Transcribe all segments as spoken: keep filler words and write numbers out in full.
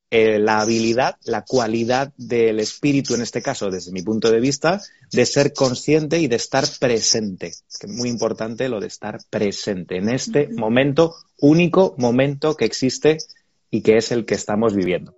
eh, la habilidad, la cualidad del espíritu, en este caso, desde mi punto de vista, de ser consciente y de estar presente. Que es muy importante lo de estar presente en este Ujú. momento, único momento que existe y que es el que estamos viviendo.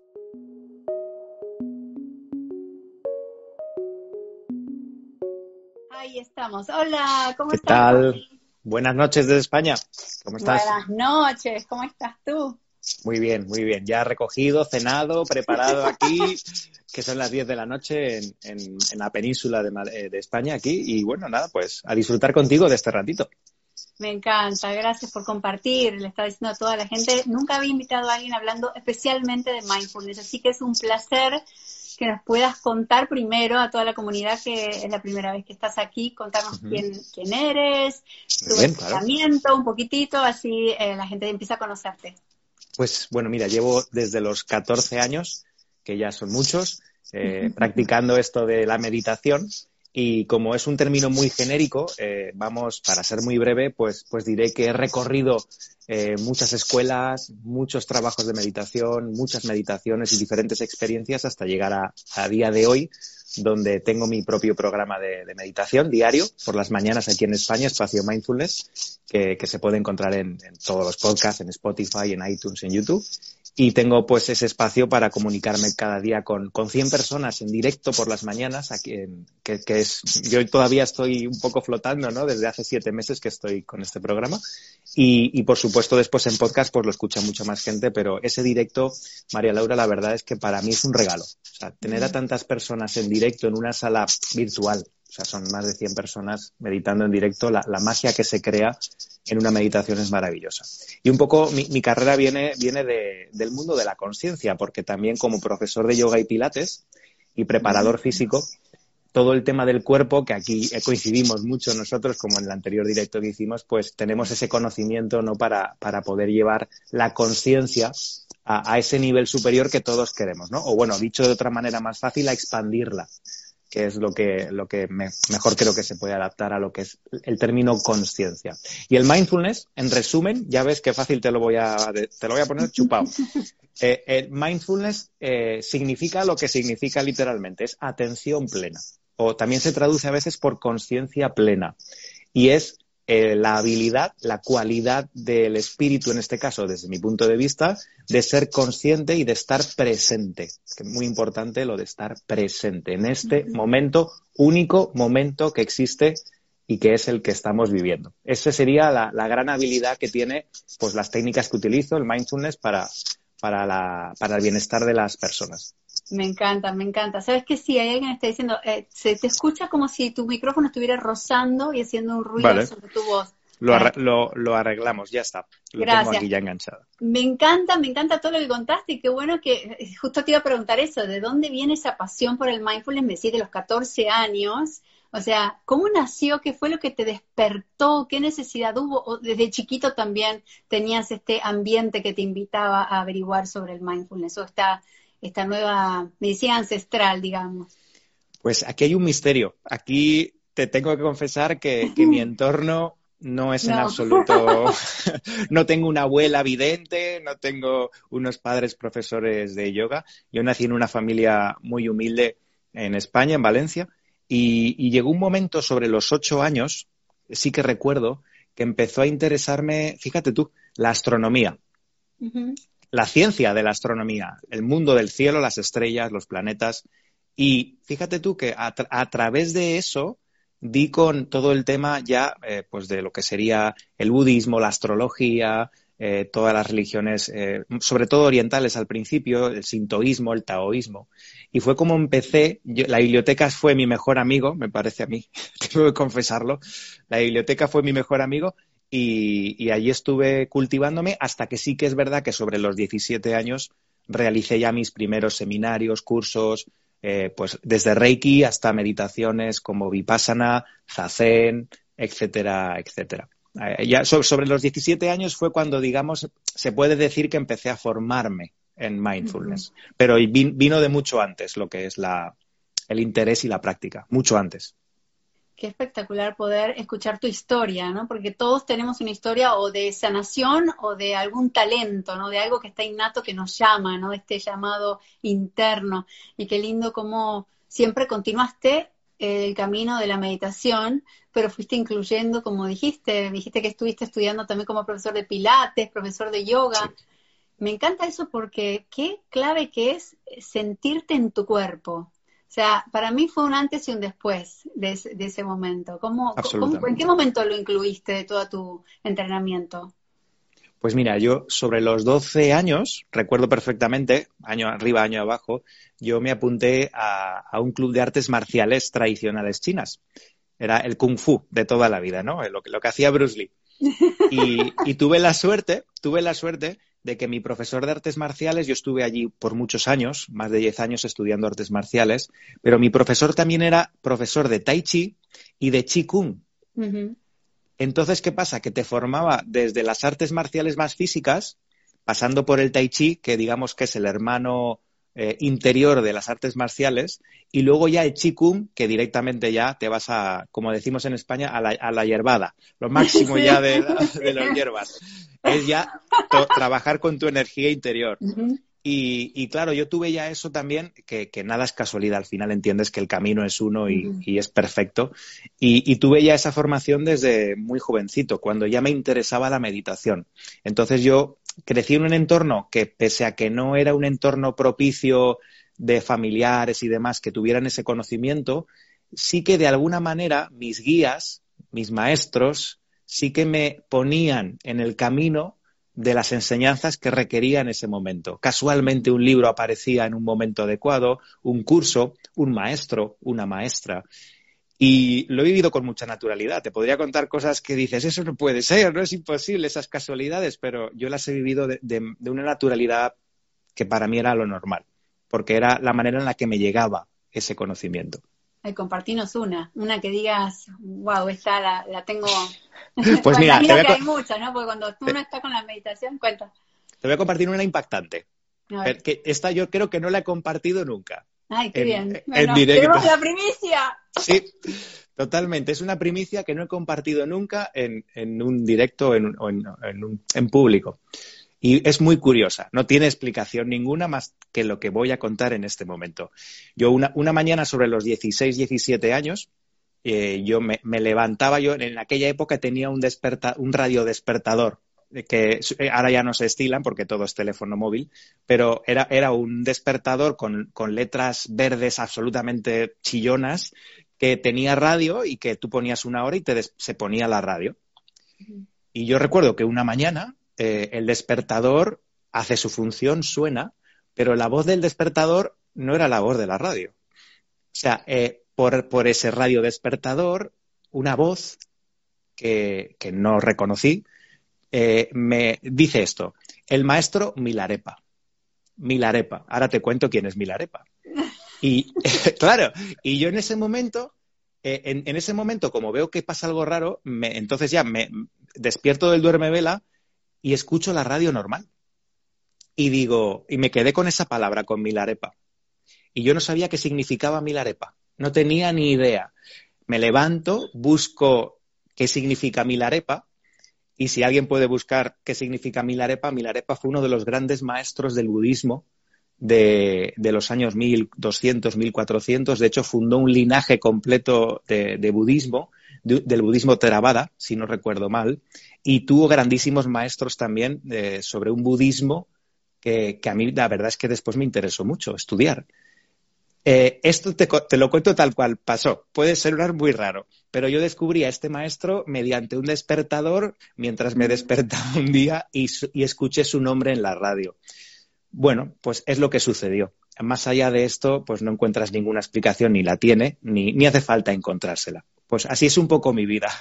Ahí estamos. Hola, ¿cómo ¿Qué estás, tal? Jorge? Buenas noches desde España. ¿Cómo estás? Buenas noches, ¿cómo estás tú? Muy bien, muy bien. Ya recogido, cenado, preparado aquí, que son las diez de la noche en, en, en la península de, Ma- eh, de España aquí. Y bueno, nada, pues a disfrutar contigo de este ratito. Me encanta, gracias por compartir. Le estaba diciendo a toda la gente, nunca había invitado a alguien hablando especialmente de mindfulness, así que es un placer que nos puedas contar primero a toda la comunidad que es la primera vez que estás aquí, contarnos Ujú. quién, quién eres, Muy tu bien, claro. entrenamiento, un poquitito, así eh, la gente empieza a conocerte. Pues bueno, mira, llevo desde los catorce años, que ya son muchos, eh, practicando esto de la meditación. Y como es un término muy genérico, eh, vamos, para ser muy breve, pues, pues diré que he recorrido eh, muchas escuelas, muchos trabajos de meditación, muchas meditaciones y diferentes experiencias hasta llegar a, a día de hoy, donde tengo mi propio programa de, de meditación diario por las mañanas aquí en España, Espacio Mindfulness, que, que se puede encontrar en, en todos los podcasts, en Spotify, en iTunes, en YouTube. Y tengo pues ese espacio para comunicarme cada día con, con cien personas en directo por las mañanas, aquí en, que, que es, yo todavía estoy un poco flotando, ¿no? Desde hace siete meses que estoy con este programa. Y, y por supuesto después en podcast pues lo escucha mucha más gente, pero ese directo, María Laura, la verdad es que para mí es un regalo. O sea, tener a tantas personas en directo en una sala virtual, o sea, son más de cien personas meditando en directo, la, la magia que se crea en una meditación es maravillosa. Y un poco mi, mi carrera viene, viene de, del mundo de la conciencia, porque también como profesor de yoga y pilates y preparador físico, todo el tema del cuerpo, que aquí coincidimos mucho nosotros, como en el anterior directo que hicimos, pues tenemos ese conocimiento, ¿no? para, para poder llevar la conciencia a, a ese nivel superior que todos queremos, ¿no? O bueno, dicho de otra manera más fácil, a expandirla, que es lo que, lo que me, mejor creo que se puede adaptar a lo que es el término conciencia. Y el mindfulness, en resumen, ya ves qué fácil te lo voy a, te lo voy a poner chupado. Eh, el mindfulness eh, significa lo que significa literalmente, es atención plena. O también se traduce a veces por conciencia plena. Y es eh, la habilidad, la cualidad del espíritu, en este caso, desde mi punto de vista, de ser consciente y de estar presente. Es que es muy importante lo de estar presente en este momento, único momento que existe y que es el que estamos viviendo. Esa sería la, la gran habilidad que tiene pues las técnicas que utilizo, el mindfulness, para, para, la, para el bienestar de las personas. Me encanta, me encanta. ¿Sabes qué? Sí, hay alguien que está diciendo, eh, se te escucha como si tu micrófono estuviera rozando y haciendo un ruido Vale, sobre tu voz. lo, Eh, arre- lo, lo arreglamos, ya está. Lo tengo gracias. aquí ya enganchado. Me encanta, me encanta todo lo que contaste y qué bueno que eh, justo te iba a preguntar eso, ¿de dónde viene esa pasión por el mindfulness? Me decís de los catorce años, o sea, ¿cómo nació? ¿Qué fue lo que te despertó? ¿Qué necesidad hubo? ¿O desde chiquito también tenías este ambiente que te invitaba a averiguar sobre el mindfulness o esta, esta nueva medicina ancestral, digamos? Pues aquí hay un misterio. Aquí te tengo que confesar que, que mi entorno no es en No. absoluto. No tengo una abuela vidente, no tengo unos padres profesores de yoga. Yo nací en una familia muy humilde en España, en Valencia, y, y llegó un momento sobre los ocho años, sí que recuerdo, que empezó a interesarme, fíjate tú, la astronomía. Ujú. La ciencia de la astronomía, el mundo del cielo, las estrellas, los planetas. Y fíjate tú que a, tra a través de eso di con todo el tema ya eh, pues de lo que sería el budismo, la astrología, eh, todas las religiones, eh, sobre todo orientales al principio, el sintoísmo, el taoísmo. Y fue como empecé, yo, la biblioteca fue mi mejor amigo, me parece a mí, tengo que confesarlo, la biblioteca fue mi mejor amigo. Y, y allí estuve cultivándome hasta que sí que es verdad que sobre los diecisiete años realicé ya mis primeros seminarios, cursos, eh, pues desde Reiki hasta meditaciones como Vipassana, Zazen, etcétera, etcétera. Eh, ya so, sobre los diecisiete años fue cuando, digamos, se puede decir que empecé a formarme en Ujú. mindfulness, pero vin, vino de mucho antes lo que es la, el interés y la práctica, mucho antes. Qué espectacular poder escuchar tu historia, ¿no? Porque todos tenemos una historia o de sanación o de algún talento, ¿no? De algo que está innato que nos llama, ¿no? Este llamado interno. Y qué lindo cómo siempre continuaste el camino de la meditación, pero fuiste incluyendo, como dijiste, dijiste que estuviste estudiando también como profesor de pilates, profesor de yoga. Sí. Me encanta eso porque qué clave que es sentirte en tu cuerpo. O sea, para mí fue un antes y un después de ese, de ese momento. ¿Cómo, cómo, ¿En qué Absolutamente. momento lo incluiste de todo tu entrenamiento? Pues mira, yo sobre los doce años, recuerdo perfectamente, año arriba, año abajo, yo me apunté a, a un club de artes marciales tradicionales chinas. Era el Kung Fu de toda la vida, ¿no? Lo, que- lo que hacía Bruce Lee. Y, y tuve la suerte, tuve la suerte de que mi profesor de artes marciales, yo estuve allí por muchos años, más de diez años estudiando artes marciales, pero mi profesor también era profesor de Tai Chi y de Chi Kung. Uh-huh. Entonces, ¿qué pasa? Que te formaba desde las artes marciales más físicas, pasando por el Tai Chi, que digamos que es el hermano eh, interior de las artes marciales, y luego ya el Chi Kung, que directamente ya te vas a, como decimos en España, a la, a la hierbada. Lo máximo Sí, ya de, de sí. las hierbas. Es ya to- trabajar con tu energía interior. Uh-huh. Y, y claro, yo tuve ya eso también, que, que nada es casualidad, al final entiendes que el camino es uno y, Uh-huh. y es perfecto. Y, y tuve ya esa formación desde muy jovencito, cuando ya me interesaba la meditación. Entonces yo crecí en un entorno que, pese a que no era un entorno propicio de familiares y demás que tuvieran ese conocimiento, sí que de alguna manera mis guías, mis maestros, sí que me ponían en el camino de las enseñanzas que requería en ese momento. Casualmente un libro aparecía en un momento adecuado, un curso, un maestro, una maestra. Y lo he vivido con mucha naturalidad. Te podría contar cosas que dices, eso no puede ser, no es imposible, esas casualidades, pero yo las he vivido de, de, de una naturalidad que para mí era lo normal, porque era la manera en la que me llegaba ese conocimiento. Ay, compartinos una, una que digas, wow, esta la, la tengo. Pues Bueno, mira, te imagino voy, que a, hay muchas, ¿no? Porque cuando uno está con la meditación, cuenta. te voy a compartir una impactante. A ver. Que esta yo creo que no la he compartido nunca Ay, qué en, bien. en Bueno, directo. tenemos la primicia. Sí, totalmente. Es una primicia que no he compartido nunca en, en un directo en, o en, en, un, en público. Y es muy curiosa. No tiene explicación ninguna más que lo que voy a contar en este momento. Yo una, una mañana sobre los dieciséis, diecisiete años, eh, yo me, me levantaba, yo en aquella época tenía un, desperta, un radiodespertador, que ahora ya no se estilan porque todo es teléfono móvil, pero era, era un despertador con, con letras verdes absolutamente chillonas que tenía radio y que tú ponías una hora y te des, se ponía la radio. Uh-huh. Y yo recuerdo que una mañana eh, el despertador hace su función, suena, pero la voz del despertador no era la voz de la radio. O sea, eh, por, por ese radio despertador, una voz que, que no reconocí, eh, me dice esto: el maestro Milarepa. Milarepa. Ahora te cuento quién es Milarepa. Y claro, y yo en ese momento, eh, en, en ese momento, como veo que pasa algo raro, me, entonces ya me despierto del duermevela y escucho la radio normal. Y digo, y me quedé con esa palabra, con Milarepa. Y yo no sabía qué significaba Milarepa. No tenía ni idea. Me levanto, busco qué significa Milarepa. Y si alguien puede buscar qué significa Milarepa, Milarepa fue uno de los grandes maestros del budismo de, de los años mil doscientos, mil cuatrocientos. De hecho, fundó un linaje completo de, de budismo, de, del budismo Theravada, si no recuerdo mal, y tuvo grandísimos maestros también eh, sobre un budismo que, que a mí la verdad es que después me interesó mucho estudiar. Eh, esto te, te lo cuento tal cual pasó. Puede sonar muy raro, pero yo descubrí a este maestro mediante un despertador mientras me despertaba un día y, y escuché su nombre en la radio. Bueno, pues es lo que sucedió. Más allá de esto, pues no encuentras ninguna explicación, ni la tiene, ni, ni hace falta encontrársela. Pues así es un poco mi vida.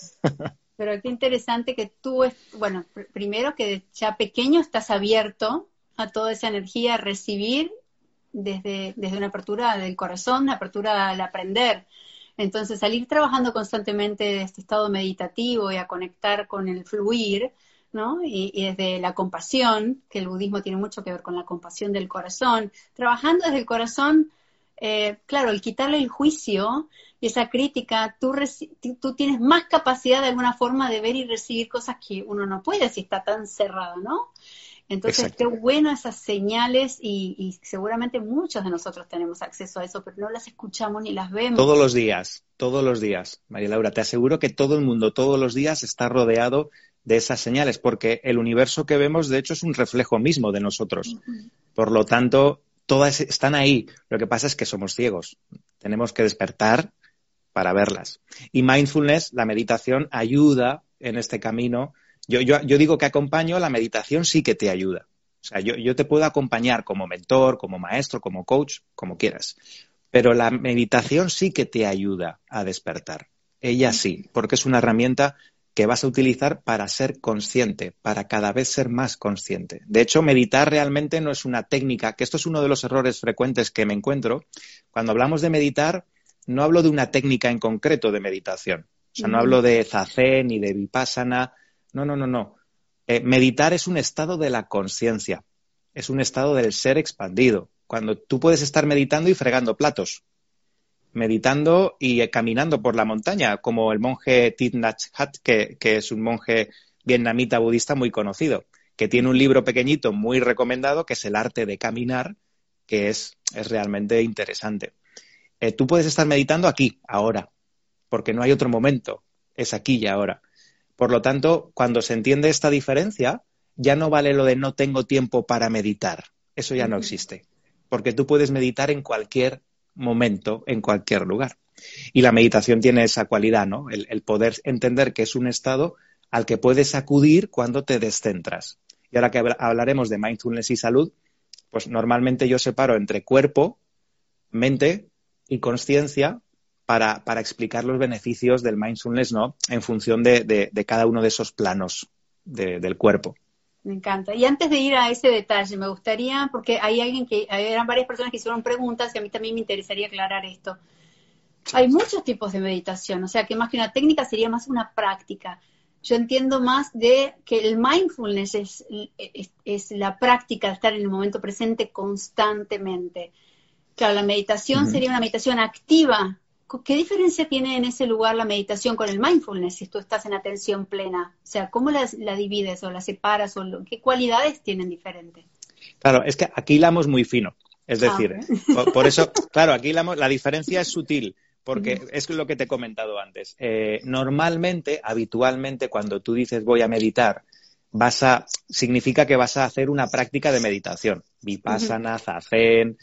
Pero qué interesante que tú, bueno, pr- primero que ya pequeño estás abierto a toda esa energía, a recibir desde, desde una apertura del corazón, una apertura al aprender. Entonces, al ir trabajando constantemente de este estado meditativo y a conectar con el fluir, ¿no? Y, y desde la compasión, que el budismo tiene mucho que ver con la compasión del corazón, trabajando desde el corazón, eh, claro, el quitarle el juicio y esa crítica, tú, tú tienes más capacidad de alguna forma de ver y recibir cosas que uno no puede si está tan cerrado, ¿no? Entonces, Exacto. qué bueno esas señales y, y seguramente muchos de nosotros tenemos acceso a eso, pero no las escuchamos ni las vemos. Todos los días, todos los días, María Laura. Te aseguro que todo el mundo, todos los días está rodeado de esas señales, porque el universo que vemos, de hecho, es un reflejo mismo de nosotros. Uh-huh. Por lo tanto, todas están ahí. Lo que pasa es que somos ciegos. Tenemos que despertar para verlas. Y mindfulness, la meditación, ayuda en este camino. Yo, yo, yo digo que acompaño, la meditación sí que te ayuda. O sea, yo, yo te puedo acompañar como mentor, como maestro, como coach, como quieras. Pero la meditación sí que te ayuda a despertar. Ella sí, porque es una herramienta que vas a utilizar para ser consciente, para cada vez ser más consciente. De hecho, meditar realmente no es una técnica, que esto es uno de los errores frecuentes que me encuentro. Cuando hablamos de meditar, no hablo de una técnica en concreto de meditación. O sea, no hablo de zazen ni de vipassana. No, no, no, no. Eh, meditar es un estado de la conciencia. Es un estado del ser expandido. Cuando tú puedes estar meditando y fregando platos. Meditando y caminando por la montaña, como el monje Thich Nhat Hanh, que, que es un monje vietnamita budista muy conocido, que tiene un libro pequeñito muy recomendado, que es El arte de caminar, que es, es realmente interesante. Eh, tú puedes estar meditando aquí, ahora, porque no hay otro momento, es aquí y ahora. Por lo tanto, cuando se entiende esta diferencia, ya no vale lo de no tengo tiempo para meditar. Eso ya no existe, porque tú puedes meditar en cualquier momento, en cualquier lugar. Y la meditación tiene esa cualidad, ¿no? El, el poder entender que es un estado al que puedes acudir cuando te descentras. Y ahora que hablaremos de mindfulness y salud, pues normalmente yo separo entre cuerpo, mente y conciencia para, para explicar los beneficios del mindfulness, ¿no? En función de, de, de cada uno de esos planos de, del cuerpo. Me encanta. Y antes de ir a ese detalle, me gustaría, porque hay alguien que, eran varias personas que hicieron preguntas y a mí también me interesaría aclarar esto. Hay muchos tipos de meditación, o sea que más que una técnica sería más una práctica. Yo entiendo más de que el mindfulness es, es, es la práctica de estar en el momento presente constantemente. Claro, la meditación uh-huh. sería una meditación activa. ¿Qué diferencia tiene en ese lugar la meditación con el mindfulness si tú estás en atención plena? O sea, ¿cómo la, la divides o la separas? O lo, ¿qué cualidades tienen diferentes? Claro, es que aquí hilamos muy fino. Es decir, ah, okay. por, por eso, claro, aquí hilamos, la diferencia es sutil, porque uh-huh. es lo que te he comentado antes. Eh, normalmente, habitualmente, cuando tú dices voy a meditar, vas a, significa que vas a hacer una práctica de meditación. Vipassana, uh-huh. zazen,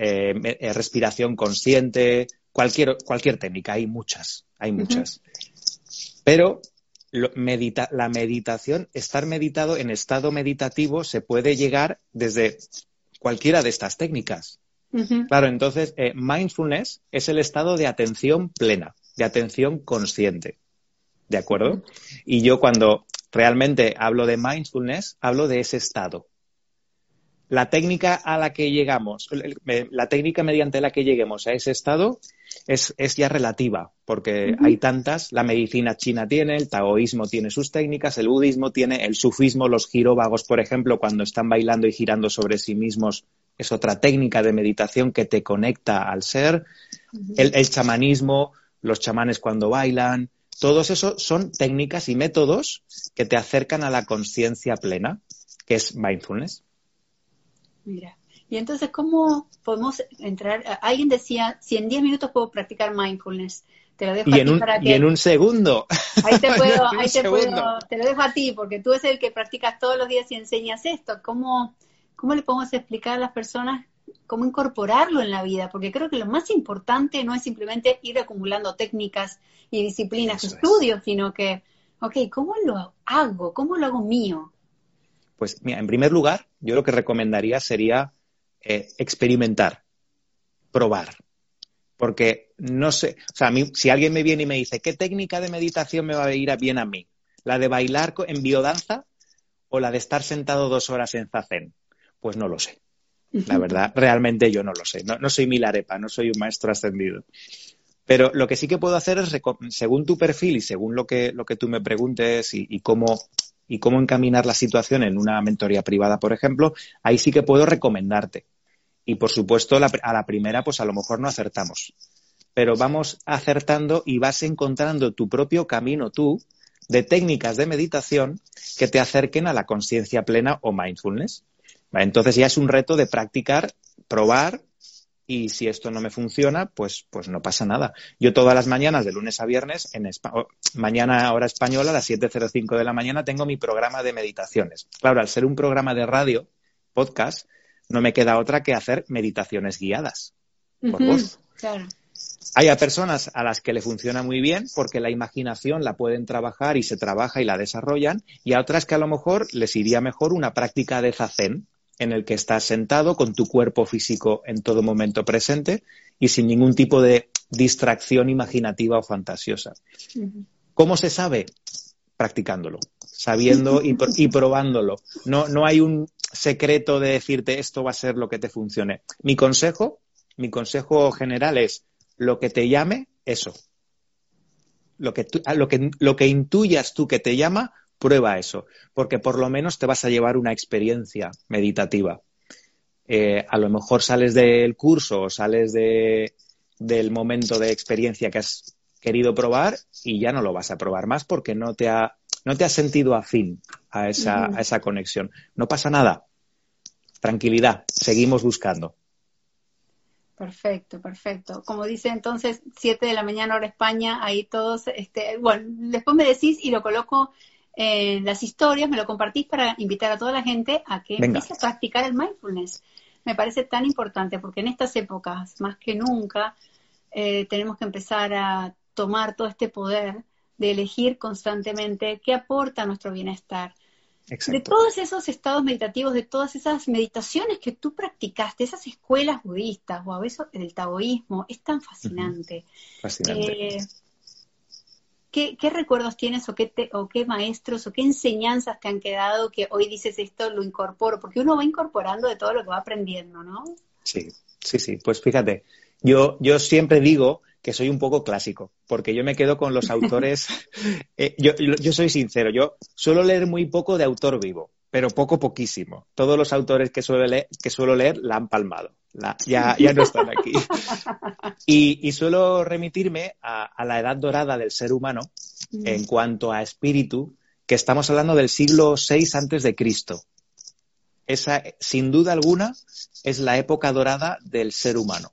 eh, respiración consciente... Cualquier, cualquier técnica, hay muchas, hay muchas. Uh-huh. Pero lo, medita, la meditación, estar meditado en estado meditativo se puede llegar desde cualquiera de estas técnicas. Uh-huh. Claro, entonces, eh, mindfulness es el estado de atención plena, de atención consciente. ¿De acuerdo? Uh-huh. Y yo cuando realmente hablo de mindfulness, hablo de ese estado. La técnica a la que llegamos, la técnica mediante la que lleguemos a ese estado es, es ya relativa, porque uh-huh. hay tantas, la medicina china tiene, el taoísmo tiene sus técnicas, el budismo tiene, el sufismo, los giróvagos, por ejemplo, cuando están bailando y girando sobre sí mismos, es otra técnica de meditación que te conecta al ser. Uh-huh. El, el chamanismo, los chamanes cuando bailan, todos esos son técnicas y métodos que te acercan a la conciencia plena, que es mindfulness. Mira, y entonces, ¿cómo podemos entrar? Alguien decía, si en diez minutos puedo practicar mindfulness, te lo dejo y a en ti un, para que... Y en un segundo. Ahí te puedo, ahí te puedo, te lo dejo a ti, porque tú eres el que practicas todos los días y enseñas esto. ¿Cómo, cómo le podemos explicar a las personas cómo incorporarlo en la vida? Porque creo que lo más importante no es simplemente ir acumulando técnicas y disciplinas, Eso estudios, es. sino que, ok, ¿cómo lo hago? ¿Cómo lo hago mío? Pues mira, en primer lugar, yo lo que recomendaría sería eh, experimentar, probar. Porque no sé, o sea, a mí, si alguien me viene y me dice, ¿qué técnica de meditación me va a ir bien a mí? ¿La de bailar en biodanza o la de estar sentado dos horas en zazen? Pues no lo sé. La verdad, realmente yo no lo sé. No, no soy Milarepa, no soy un maestro ascendido. Pero lo que sí que puedo hacer es, según tu perfil y según lo que, lo que tú me preguntes y, y cómo... y cómo encaminar la situación en una mentoría privada, por ejemplo, ahí sí que puedo recomendarte. Y, por supuesto, la, a la primera, pues a lo mejor no acertamos. pero vamos acertando y vas encontrando tu propio camino tú de técnicas de meditación que te acerquen a la consciencia plena o mindfulness. ¿Vale? Entonces ya es un reto de practicar, probar, y si esto no me funciona, pues, pues no pasa nada. Yo todas las mañanas, de lunes a viernes, en Espa- mañana hora española, a las siete cero cinco de la mañana, tengo mi programa de meditaciones. Claro, al ser un programa de radio, podcast, no me queda otra que hacer meditaciones guiadas por Uh-huh, voz. claro. Hay a personas a las que le funciona muy bien porque la imaginación la pueden trabajar y se trabaja y la desarrollan, y a otras que a lo mejor les iría mejor una práctica de zazen, en el que estás sentado con tu cuerpo físico en todo momento presente y sin ningún tipo de distracción imaginativa o fantasiosa. Uh-huh. ¿Cómo se sabe? Practicándolo, sabiendo y, y probándolo. No, no hay un secreto de decirte esto va a ser lo que te funcione. Mi consejo, mi consejo general es lo que te llame, eso. Lo que, tú, lo que, lo que intuyas tú que te llama, prueba eso, porque por lo menos te vas a llevar una experiencia meditativa. Eh, a lo mejor sales del curso o sales de, del momento de experiencia que has querido probar y ya no lo vas a probar más porque no te, ha, no te has sentido afín a esa, uh-huh. a esa conexión. No pasa nada. Tranquilidad. Seguimos buscando. Perfecto, perfecto. Como dice entonces, siete de la mañana hora España, ahí todos, este, bueno, después me decís y lo coloco en las historias, me lo compartís para invitar a toda la gente a que Venga. empiece a practicar el mindfulness. Me parece tan importante porque en estas épocas, más que nunca, eh, tenemos que empezar a tomar todo este poder de elegir constantemente qué aporta a nuestro bienestar. Exacto. De todos esos estados meditativos, de todas esas meditaciones que tú practicaste, esas escuelas budistas o a veces el taoísmo, es tan fascinante. Uh-huh. Fascinante. Eh, ¿qué, ¿Qué recuerdos tienes o qué, te, o qué maestros o qué enseñanzas te han quedado que hoy dices esto lo incorporo? Porque uno va incorporando de todo lo que va aprendiendo, ¿no? Sí, sí, sí. Pues fíjate, yo, yo siempre digo que soy un poco clásico, porque yo me quedo con los autores. eh, yo, yo soy sincero, yo suelo leer muy poco de autor vivo, pero poco, poquísimo. Todos los autores que suelo leer, que suelo leer la han palmado, la, ya, ya no están aquí. Y, y suelo remitirme a, a la edad dorada del ser humano mm. en cuanto a espíritu, que estamos hablando del siglo seis antes de Cristo. Esa, sin duda alguna, es la época dorada del ser humano.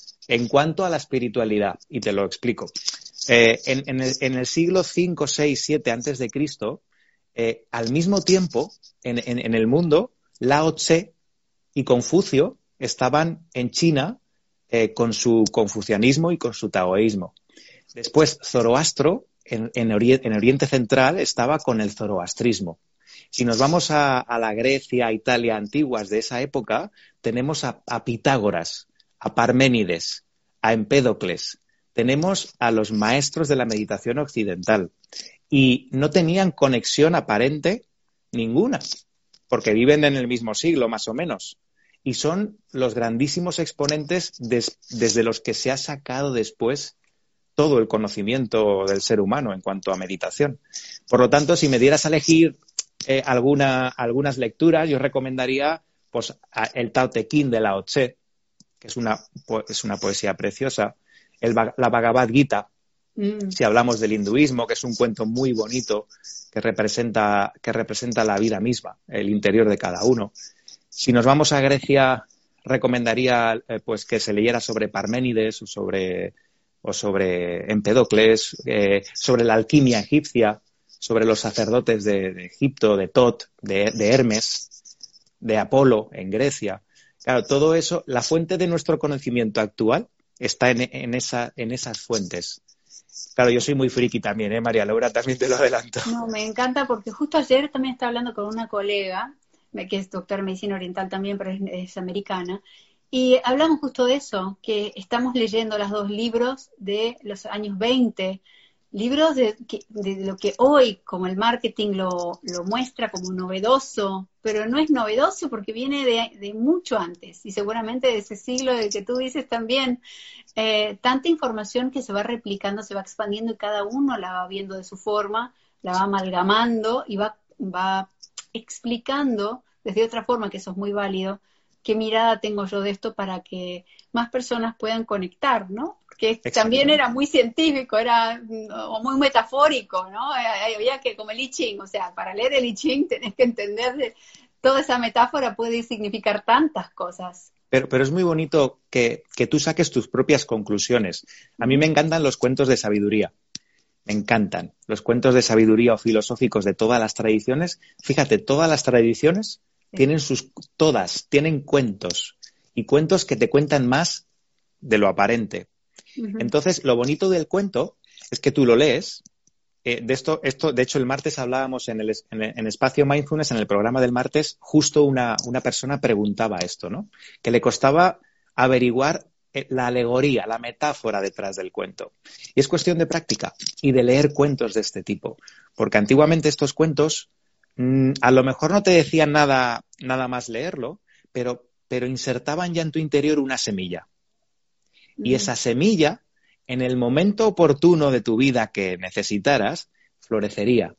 En cuanto a la espiritualidad, y te lo explico, eh, en, en, el, en el siglo cinco, seis, siete antes de Cristo, eh, al mismo tiempo, en, en, en el mundo, Lao Tse y Confucio estaban en China eh, con su confucianismo y con su taoísmo. Después, Zoroastro, en, en, Ori- en Oriente Central, estaba con el zoroastrismo. Si nos vamos a, a la Grecia, Italia antiguas de esa época, tenemos a, a Pitágoras, a Parménides, a Empédocles. Tenemos a los maestros de la meditación occidental y no tenían conexión aparente ninguna, porque viven en el mismo siglo más o menos y son los grandísimos exponentes des, desde los que se ha sacado después todo el conocimiento del ser humano en cuanto a meditación. Por lo tanto, si me dieras a elegir eh, alguna, algunas lecturas, yo recomendaría pues, el Tao Te Ching de Lao Tse, que es una, es una poesía preciosa, el, la Bhagavad Gita, mm. si hablamos del hinduismo, que es un cuento muy bonito que representa, que representa la vida misma, el interior de cada uno. Si nos vamos a Grecia, recomendaría eh, pues que se leyera sobre Parménides o sobre, o sobre Empédocles, eh, sobre la alquimia egipcia, sobre los sacerdotes de, de Egipto, de Tot, de, de Hermes, de Apolo en Grecia. Claro, todo eso, la fuente de nuestro conocimiento actual está en, en, esa, en esas fuentes. Claro, yo soy muy friki también, ¿eh, María Laura? También te lo adelanto. No, me encanta porque justo ayer también estaba hablando con una colega, que es doctora en medicina oriental también, pero es, es americana, y hablamos justo de eso, que estamos leyendo los dos libros de los años veinte, libros de, de lo que hoy, como el marketing lo, lo muestra como novedoso, pero no es novedoso porque viene de, de mucho antes, y seguramente de ese siglo del que tú dices también, eh, tanta información que se va replicando, se va expandiendo y cada uno la va viendo de su forma, la va amalgamando y va, va explicando desde otra forma, que eso es muy válido, qué mirada tengo yo de esto para que más personas puedan conectar, ¿no? Que también era muy científico, era o muy metafórico, ¿no? Había que, como el I Ching, o sea, para leer el I Ching tenés que entender de, toda esa metáfora puede significar tantas cosas. Pero, pero es muy bonito que, que tú saques tus propias conclusiones. A mí me encantan los cuentos de sabiduría. Me encantan los cuentos de sabiduría o filosóficos de todas las tradiciones. Fíjate, todas las tradiciones sí. tienen sus, todas, tienen cuentos. Y cuentos que te cuentan más de lo aparente. Uh-huh. Entonces, lo bonito del cuento es que tú lo lees. Eh, de esto, esto, de hecho, el martes hablábamos en el en, en Espacio Mindfulness, en el programa del martes, justo una, una persona preguntaba esto, ¿no? Que le costaba averiguar la alegoría, la metáfora detrás del cuento. Y es cuestión de práctica y de leer cuentos de este tipo. Porque antiguamente estos cuentos mmm, a lo mejor no te decían nada, nada más leerlo, pero, pero insertaban ya en tu interior una semilla. Y esa semilla, en el momento oportuno de tu vida que necesitaras, florecería.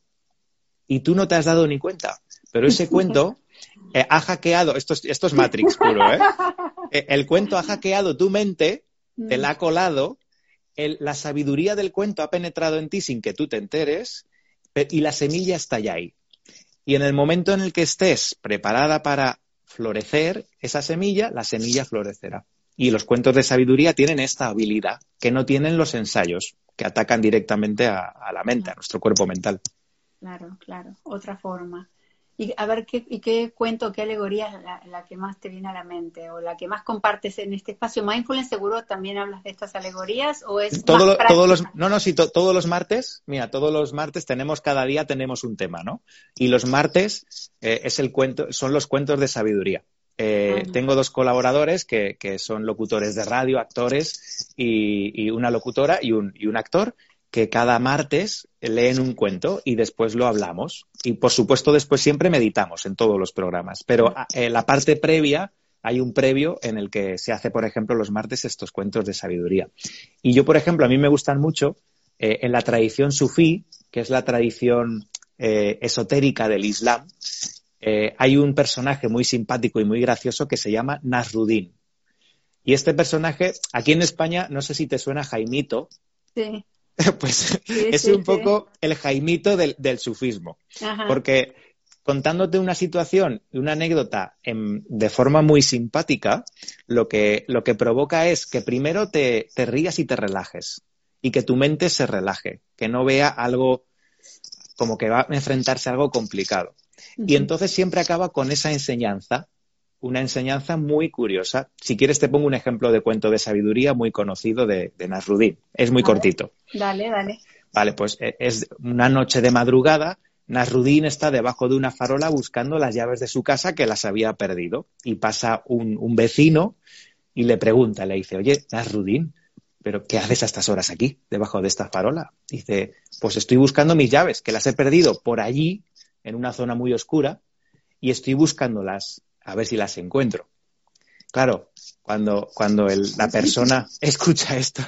Y tú no te has dado ni cuenta. Pero ese cuento eh, ha hackeado, esto es, esto es Matrix puro, ¿eh? El cuento ha hackeado tu mente, te la ha colado, el, la sabiduría del cuento ha penetrado en ti sin que tú te enteres y la semilla está ya ahí. Y en el momento en el que estés preparada para florecer esa semilla, la semilla florecerá. Y los cuentos de sabiduría tienen esta habilidad que no tienen los ensayos, que atacan directamente a, a la mente, a nuestro cuerpo mental. Claro, claro, otra forma. Y a ver, ¿qué, y qué cuento, qué alegoría es la, la que más te viene a la mente o la que más compartes en este espacio Mindfulness? ¿Seguro también hablas de estas alegorías o es Todo más lo, práctica? todos los, no, no, sí, to, todos los martes, mira, todos los martes tenemos, cada día tenemos un tema, ¿no? Y los martes eh, es el cuento, son los cuentos de sabiduría. Eh, uh-huh. Tengo dos colaboradores que, que son locutores de radio, actores y, y una locutora y un, y un actor, que cada martes leen un cuento y después lo hablamos. Y, por supuesto, después siempre meditamos en todos los programas. Pero en la parte previa, hay un previo en el que se hace, por ejemplo, los martes estos cuentos de sabiduría. Y yo, por ejemplo, a mí me gustan mucho eh, en la tradición sufí, que es la tradición eh, esotérica del Islam, eh, hay un personaje muy simpático y muy gracioso que se llama Nasruddin. Y este personaje, aquí en España, no sé si te suena Jaimito. Sí. Pues sí, es sí, un poco sí. el Jaimito del, del sufismo. Ajá. Porque contándote una situación, una anécdota en, de forma muy simpática, lo que, lo que provoca es que primero te, te rías y te relajes. Y que tu mente se relaje. Que no vea algo como que va a enfrentarse a algo complicado. Uh-huh. Y entonces siempre acaba con esa enseñanza. Una enseñanza muy curiosa. Si quieres te pongo un ejemplo de cuento de sabiduría muy conocido de, de Nasruddin. Es muy A cortito. Ver. Dale, dale. Vale, pues es una noche de madrugada. Nasruddin está debajo de una farola buscando las llaves de su casa que las había perdido. Y pasa un, un vecino y le pregunta, le dice, oye, Nasruddin, ¿pero qué haces a estas horas aquí, debajo de esta farola? Dice, pues estoy buscando mis llaves, que las he perdido por allí, en una zona muy oscura, y estoy buscándolas a ver si las encuentro. Claro, cuando, cuando el, la persona escucha esto,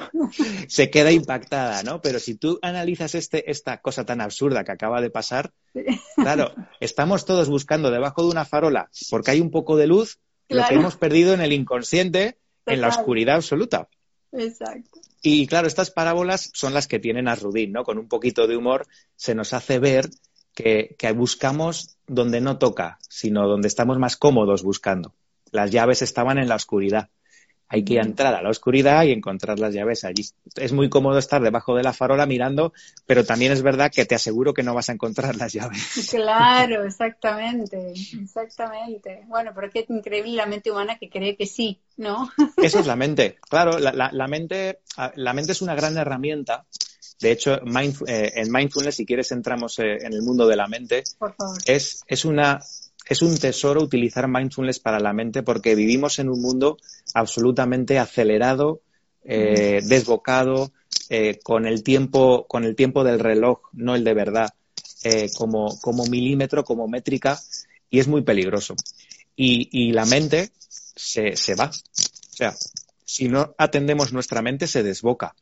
se queda impactada, ¿no? Pero si tú analizas este, esta cosa tan absurda que acaba de pasar, claro, estamos todos buscando debajo de una farola, porque hay un poco de luz, claro, lo que hemos perdido en el inconsciente, total, en la oscuridad absoluta. Exacto. Y claro, estas parábolas son las que tienen Nasruddin, ¿no? Con un poquito de humor se nos hace ver que, que buscamos donde no toca, sino donde estamos más cómodos buscando. Las llaves estaban en la oscuridad. Hay que entrar a la oscuridad y encontrar las llaves allí. Es muy cómodo estar debajo de la farola mirando, pero también es verdad que te aseguro que no vas a encontrar las llaves. Claro, exactamente, exactamente. Bueno, pero qué increíble la mente humana que cree que sí, ¿no? Eso es la mente. Claro, la, la, la mente, la mente es una gran herramienta. De hecho, mind, eh, en Mindfulness, si quieres, entramos eh, en el mundo de la mente. Por favor. Es, es, una, es un tesoro utilizar Mindfulness para la mente porque vivimos en un mundo absolutamente acelerado, eh, desbocado, eh, con el tiempo, con el tiempo del reloj, no el de verdad, eh, como, como milímetro, como métrica, y es muy peligroso. Y, y la mente se, se va. O sea, si no atendemos nuestra mente, se desboca.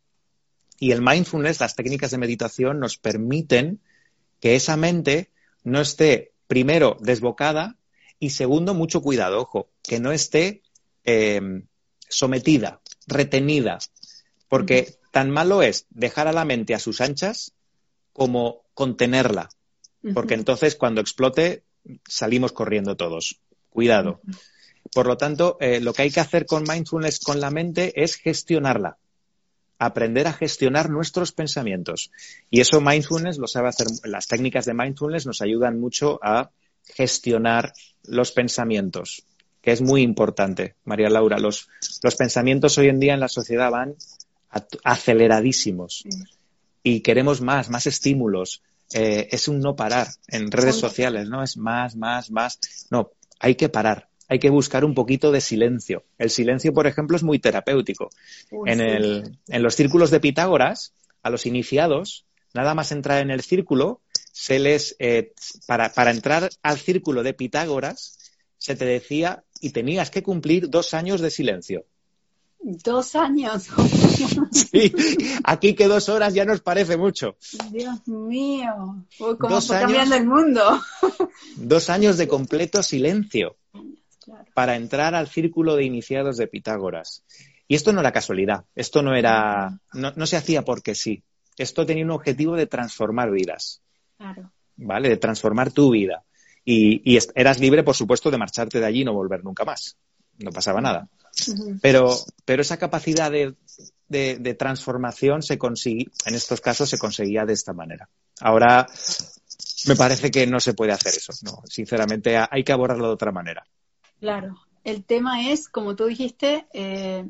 Y el mindfulness, las técnicas de meditación, nos permiten que esa mente no esté primero desbocada Y segundo, mucho cuidado, ojo, que no esté eh, sometida, retenida, porque uh-huh. tan malo es dejar a la mente a sus anchas como contenerla, porque uh-huh. entonces cuando explote salimos corriendo todos. Cuidado. Uh-huh. Por lo tanto, eh, lo que hay que hacer con mindfulness con la mente es gestionarla. Aprender a gestionar nuestros pensamientos. Y eso mindfulness lo sabe hacer, las técnicas de mindfulness nos ayudan mucho a gestionar los pensamientos, que es muy importante, María Laura. Los, los pensamientos hoy en día en la sociedad van a, aceleradísimos y queremos más, más estímulos. Eh, es un no parar en redes sociales, ¿no? Es más, más, más. No, hay que parar. Hay que buscar un poquito de silencio. El silencio, por ejemplo, es muy terapéutico. Uy, en, el, sí. en los círculos de Pitágoras, a los iniciados, nada más entrar en el círculo, se les eh, para, para entrar al círculo de Pitágoras, se te decía y tenías que cumplir dos años de silencio. Dos años. Sí, aquí que dos horas ya nos parece mucho. Dios mío, Uy, ¿cómo está cambiando el mundo? Dos años de completo silencio. Claro. Para entrar al círculo de iniciados de Pitágoras. Y esto no era casualidad, esto no era, no, no se hacía porque sí. Esto tenía un objetivo de transformar vidas. Claro. ¿Vale? De transformar tu vida. Y, y eras libre, por supuesto, de marcharte de allí y no volver nunca más. No pasaba nada. Uh-huh. Pero, pero esa capacidad de, de, de transformación se conseguía, en estos casos se conseguía de esta manera. Ahora me parece que no se puede hacer eso. No, sinceramente hay que abordarlo de otra manera. Claro, el tema es, como tú dijiste, eh,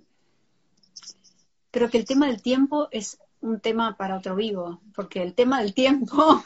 creo que el tema del tiempo es un tema para otro vivo, porque el tema del tiempo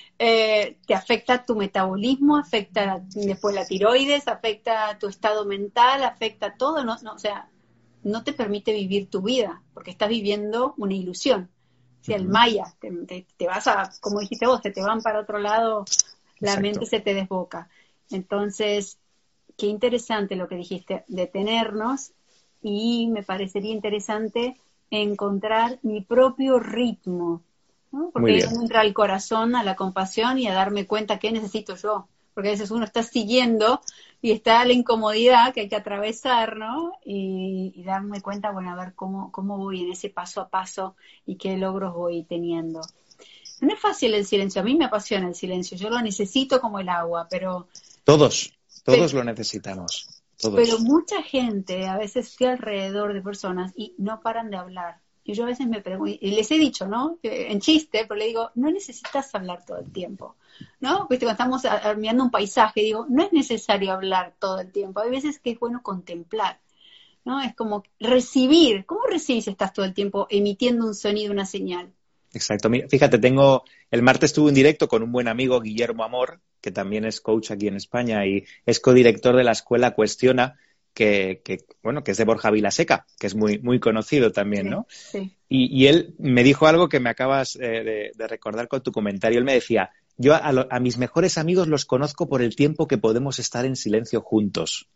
eh, te afecta tu metabolismo, afecta después la tiroides, afecta tu estado mental, afecta todo, no, no, o sea, no te permite vivir tu vida, porque estás viviendo una ilusión. O sea, el maya, te, te, te vas a, como dijiste vos, te, te van para otro lado, la Exacto. mente se te desboca. Entonces, qué interesante lo que dijiste, detenernos, y me parecería interesante encontrar mi propio ritmo, ¿no? Porque ahí entra al corazón, a la compasión y a darme cuenta qué necesito yo, porque a veces uno está siguiendo y está la incomodidad que hay que atravesar, ¿no? Y, y darme cuenta, bueno, a ver cómo, cómo voy en ese paso a paso y qué logros voy teniendo. No es fácil el silencio, a mí me apasiona el silencio, yo lo necesito como el agua, pero... Todos. Todos pero, lo necesitamos. Todos. Pero mucha gente, a veces estoy alrededor de personas y no paran de hablar. Y yo a veces me pregunto, y les he dicho, ¿no? En chiste, pero le digo, no necesitas hablar todo el tiempo, ¿no? Viste, cuando estamos mirando un paisaje, digo, no es necesario hablar todo el tiempo. Hay veces que es bueno contemplar, ¿no? Es como recibir. ¿Cómo recibís si estás todo el tiempo emitiendo un sonido, una señal? Exacto. Mira, fíjate, tengo el martes estuve en directo con un buen amigo, Guillermo Amor, que también es coach aquí en España y es codirector de la escuela Cuestiona, que, que bueno, que es de Borja Vilaseca, que es muy, muy conocido también, sí, ¿no? Sí. Y, y él me dijo algo que me acabas eh, de, de recordar con tu comentario. Él me decía, yo a, lo, a mis mejores amigos los conozco por el tiempo que podemos estar en silencio juntos.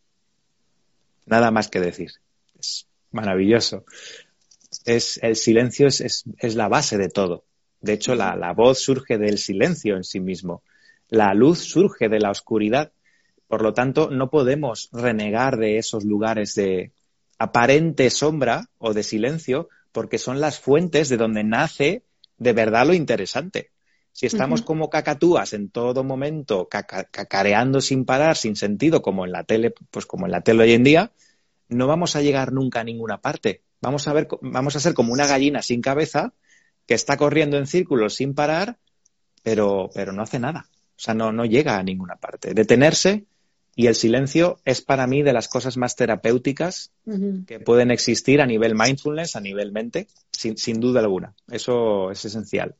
Nada más que decir. Es maravilloso. Es, el silencio es, es, es la base de todo. De hecho, la, la voz surge del silencio en sí mismo. La luz surge de la oscuridad. Por lo tanto, no podemos renegar de esos lugares de aparente sombra o de silencio, porque son las fuentes de donde nace de verdad lo interesante. Si estamos uh-huh. como cacatúas en todo momento, caca- cacareando sin parar, sin sentido, como en la tele, pues como en la tele hoy en día, no vamos a llegar nunca a ninguna parte. Vamos a ver, vamos a ser como una gallina sin cabeza que está corriendo en círculos sin parar, pero, pero no hace nada. O sea, no, no llega a ninguna parte. Detenerse, y el silencio es para mí de las cosas más terapéuticas uh-huh. que pueden existir a nivel mindfulness, a nivel mente, sin, sin duda alguna. Eso es esencial.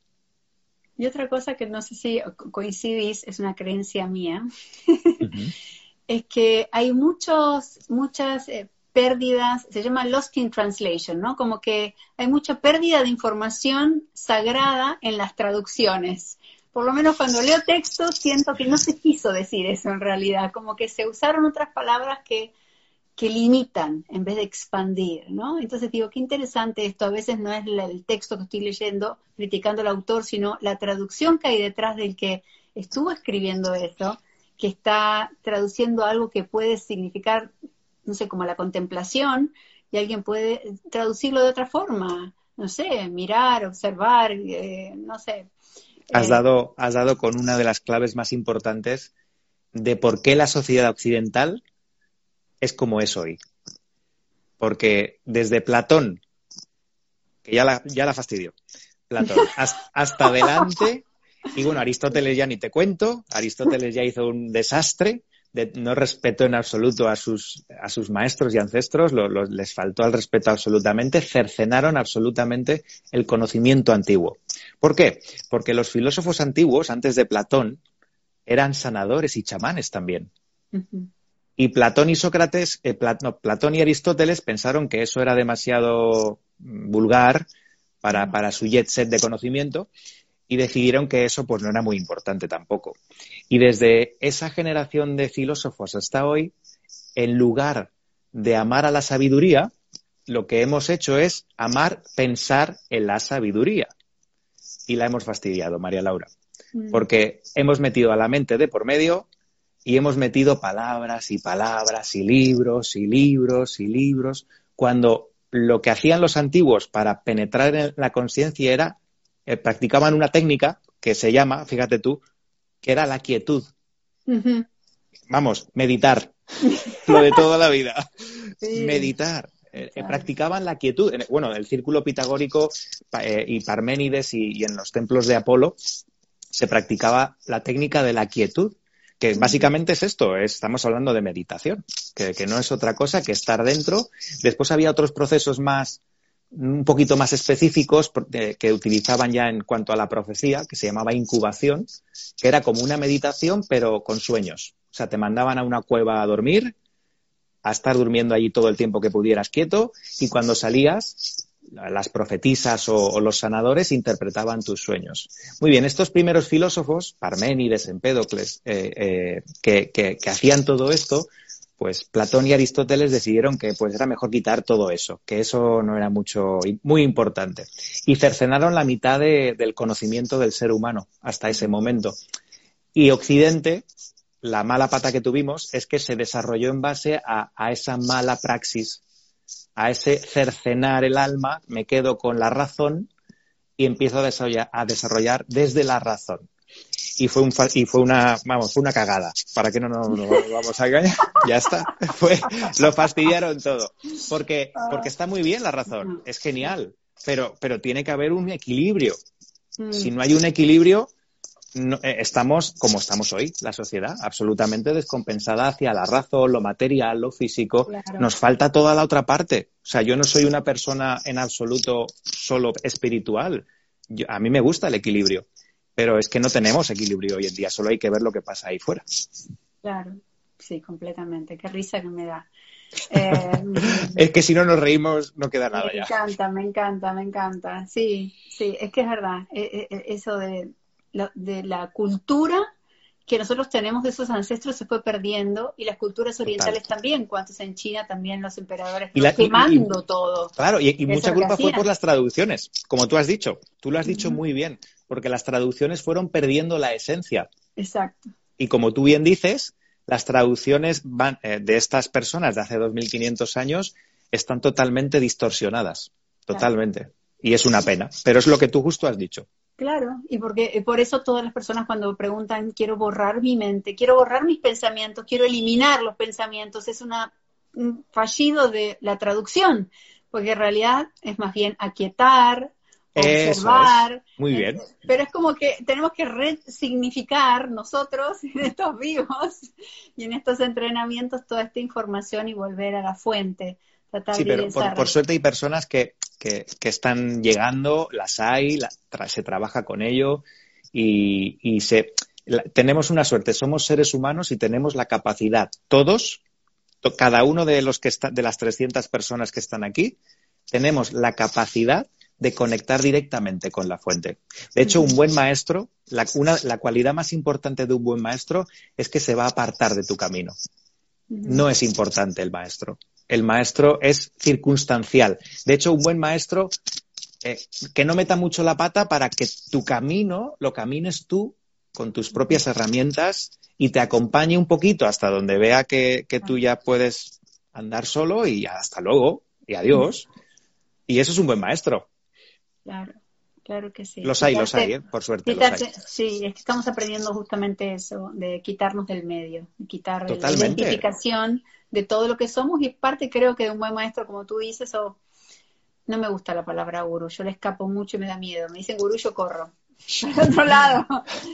Y otra cosa que no sé si coincidís, es una creencia mía, uh-huh. es que hay muchos, muchas eh, pérdidas, se llama lost in translation, ¿no? Como que hay mucha pérdida de información sagrada en las traducciones. Por lo menos cuando leo textos siento que no se quiso decir eso en realidad, como que se usaron otras palabras que, que limitan en vez de expandir, ¿no? Entonces digo, qué interesante esto, a veces no es el texto que estoy leyendo criticando al autor, sino la traducción que hay detrás del que estuvo escribiendo eso, que está traduciendo algo que puede significar, no sé, como la contemplación, y alguien puede traducirlo de otra forma, no sé, mirar, observar, eh, no sé. Has Eh, dado, has dado con una de las claves más importantes de por qué la sociedad occidental es como es hoy. Porque desde Platón, que ya la, ya la fastidió, Platón, hasta, hasta adelante, y bueno, Aristóteles ya ni te cuento, Aristóteles ya hizo un desastre, de, no respetó en absoluto a sus, a sus maestros y ancestros, lo, lo, les faltó al respeto absolutamente, cercenaron absolutamente el conocimiento antiguo. ¿Por qué? Porque los filósofos antiguos, antes de Platón, eran sanadores y chamanes también. uh-huh. Y Platón y Sócrates, eh, Plat, no, Platón y Aristóteles pensaron que eso era demasiado vulgar para, uh-huh. para su jet set de conocimiento, y decidieron que eso pues no era muy importante tampoco. Y desde esa generación de filósofos hasta hoy, en lugar de amar a la sabiduría, lo que hemos hecho es amar, pensar en la sabiduría. Y la hemos fastidiado, María Laura. Porque hemos metido a la mente de por medio y hemos metido palabras y palabras y libros y libros y libros, cuando lo que hacían los antiguos para penetrar en la conciencia era Eh, practicaban una técnica que se llama, fíjate tú, que era la quietud. Uh-huh. Vamos, meditar. Lo de toda la vida. Sí. Meditar. Eh, eh, practicaban la quietud. Bueno, el círculo pitagórico eh, y Parménides y, y en los templos de Apolo se practicaba la técnica de la quietud, que básicamente es esto, es, estamos hablando de meditación, que, que no es otra cosa que estar dentro. Después había otros procesos más un poquito más específicos que utilizaban ya en cuanto a la profecía, que se llamaba incubación, que era como una meditación pero con sueños. O sea, te mandaban a una cueva a dormir, a estar durmiendo allí todo el tiempo que pudieras quieto, y cuando salías, las profetisas o, o los sanadores interpretaban tus sueños. Muy bien, estos primeros filósofos, Parménides, Empédocles, eh, eh, que, que, que hacían todo esto, pues Platón y Aristóteles decidieron que pues era mejor quitar todo eso, que eso no era mucho, muy importante. Y cercenaron la mitad de, del conocimiento del ser humano hasta ese momento. Y Occidente, la mala pata que tuvimos es que se desarrolló en base a, a esa mala praxis, a ese cercenar el alma, me quedo con la razón y empiezo a desarrollar, a desarrollar desde la razón. Y fue, un, y fue una, vamos, fue una cagada. ¿Para qué no nos no, no vamos a engañar? Ya está. Fue, lo fastidiaron todo. Porque, porque está muy bien la razón. Es genial. Pero, pero tiene que haber un equilibrio. Si no hay un equilibrio, no, eh, estamos como estamos hoy, la sociedad, absolutamente descompensada hacia la razón, lo material, lo físico. Claro. Nos falta toda la otra parte. O sea, yo no soy una persona en absoluto solo espiritual. Yo, a mí me gusta el equilibrio. Pero es que no tenemos equilibrio hoy en día, solo hay que ver lo que pasa ahí fuera. Claro, sí, completamente. Qué risa que me da. Eh, es que si no nos reímos no queda nada me ya. Me encanta, me encanta, me encanta. Sí, sí, es que es verdad. Eso de, de la cultura que nosotros tenemos de esos ancestros se fue perdiendo, y las culturas orientales Total. También, cuantos en China también los emperadores y la, quemando y, y, todo. Claro, y, y mucha culpa fue por las traducciones, como tú has dicho. Tú lo has dicho uh-huh. muy bien, porque las traducciones fueron perdiendo la esencia. Exacto. Y como tú bien dices, las traducciones van, eh, de estas personas de hace dos mil quinientos años están totalmente distorsionadas, totalmente. Claro. Y es una pena, pero es lo que tú justo has dicho. Claro, y porque por eso todas las personas cuando preguntan, quiero borrar mi mente, quiero borrar mis pensamientos, quiero eliminar los pensamientos, es una, un fallido de la traducción, porque en realidad es más bien aquietar, observar. Eso es. Muy bien. Pero es como que tenemos que resignificar nosotros en estos vivos y en estos entrenamientos toda esta información y volver a la fuente. Tratar sí, de pero por, por suerte hay personas que, que, que están llegando, las hay, la, tra, se trabaja con ello y, y se, la, tenemos una suerte, somos seres humanos y tenemos la capacidad, todos, to, cada uno de, los que está, de las trescientas personas que están aquí, tenemos la capacidad de conectar directamente con la fuente. De hecho, un buen maestro, la, una, la cualidad más importante de un buen maestro es que se va a apartar de tu camino. No es importante el maestro. El maestro es circunstancial. De hecho, un buen maestro eh, que no meta mucho la pata para que tu camino lo camines tú con tus propias herramientas y te acompañe un poquito hasta donde vea que, que tú ya puedes andar solo y hasta luego y adiós. Y eso es un buen maestro. Claro, claro que sí. Los hay, los hay, Quitarse, ¿eh? Por suerte los hay. quitarse, sí, es que estamos aprendiendo justamente eso, de quitarnos del medio, de quitar la Totalmente. identificación de todo lo que somos y parte creo que de un buen maestro, como tú dices, o no me gusta la palabra gurú, yo le escapo mucho y me da miedo. Me dicen gurú, yo corro al otro lado.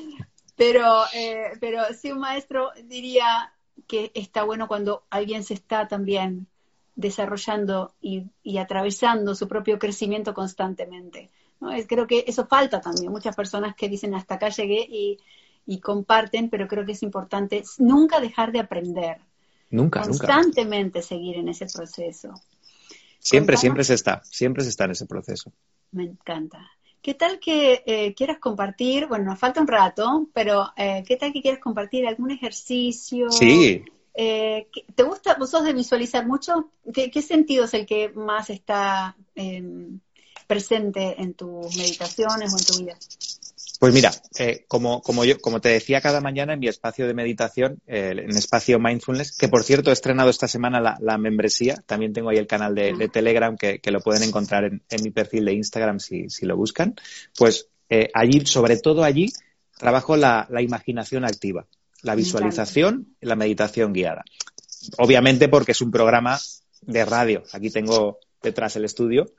Pero, eh, pero sí, un maestro diría que está bueno cuando alguien se está también desarrollando y, y atravesando su propio crecimiento constantemente, ¿no? Es, creo que eso falta también. Muchas personas que dicen hasta acá llegué y, y comparten, pero creo que es importante nunca dejar de aprender, Nunca, nunca. constantemente seguir en ese proceso. Siempre, Contanos, siempre se está, siempre se está en ese proceso. me encanta. ¿Qué tal que eh, quieras compartir? Bueno, nos falta un rato, pero eh, ¿qué tal que quieras compartir algún ejercicio? Sí, Eh, ¿qué- ¿te gusta, vos sos de visualizar mucho? ¿Qué, qué sentido es el que más está eh, presente en tus meditaciones o en tu vida? pues mira, eh, como, como, yo, como te decía cada mañana en mi espacio de meditación, eh, en espacio Mindfulness, que por cierto he estrenado esta semana la, la membresía, también tengo ahí el canal de, de Telegram que, que lo pueden encontrar en, en mi perfil de Instagram si, si lo buscan, pues eh, allí, sobre todo allí, trabajo la, la imaginación activa, la Me encanta. visualización y la meditación guiada. Obviamente porque es un programa de radio, aquí tengo detrás el estudio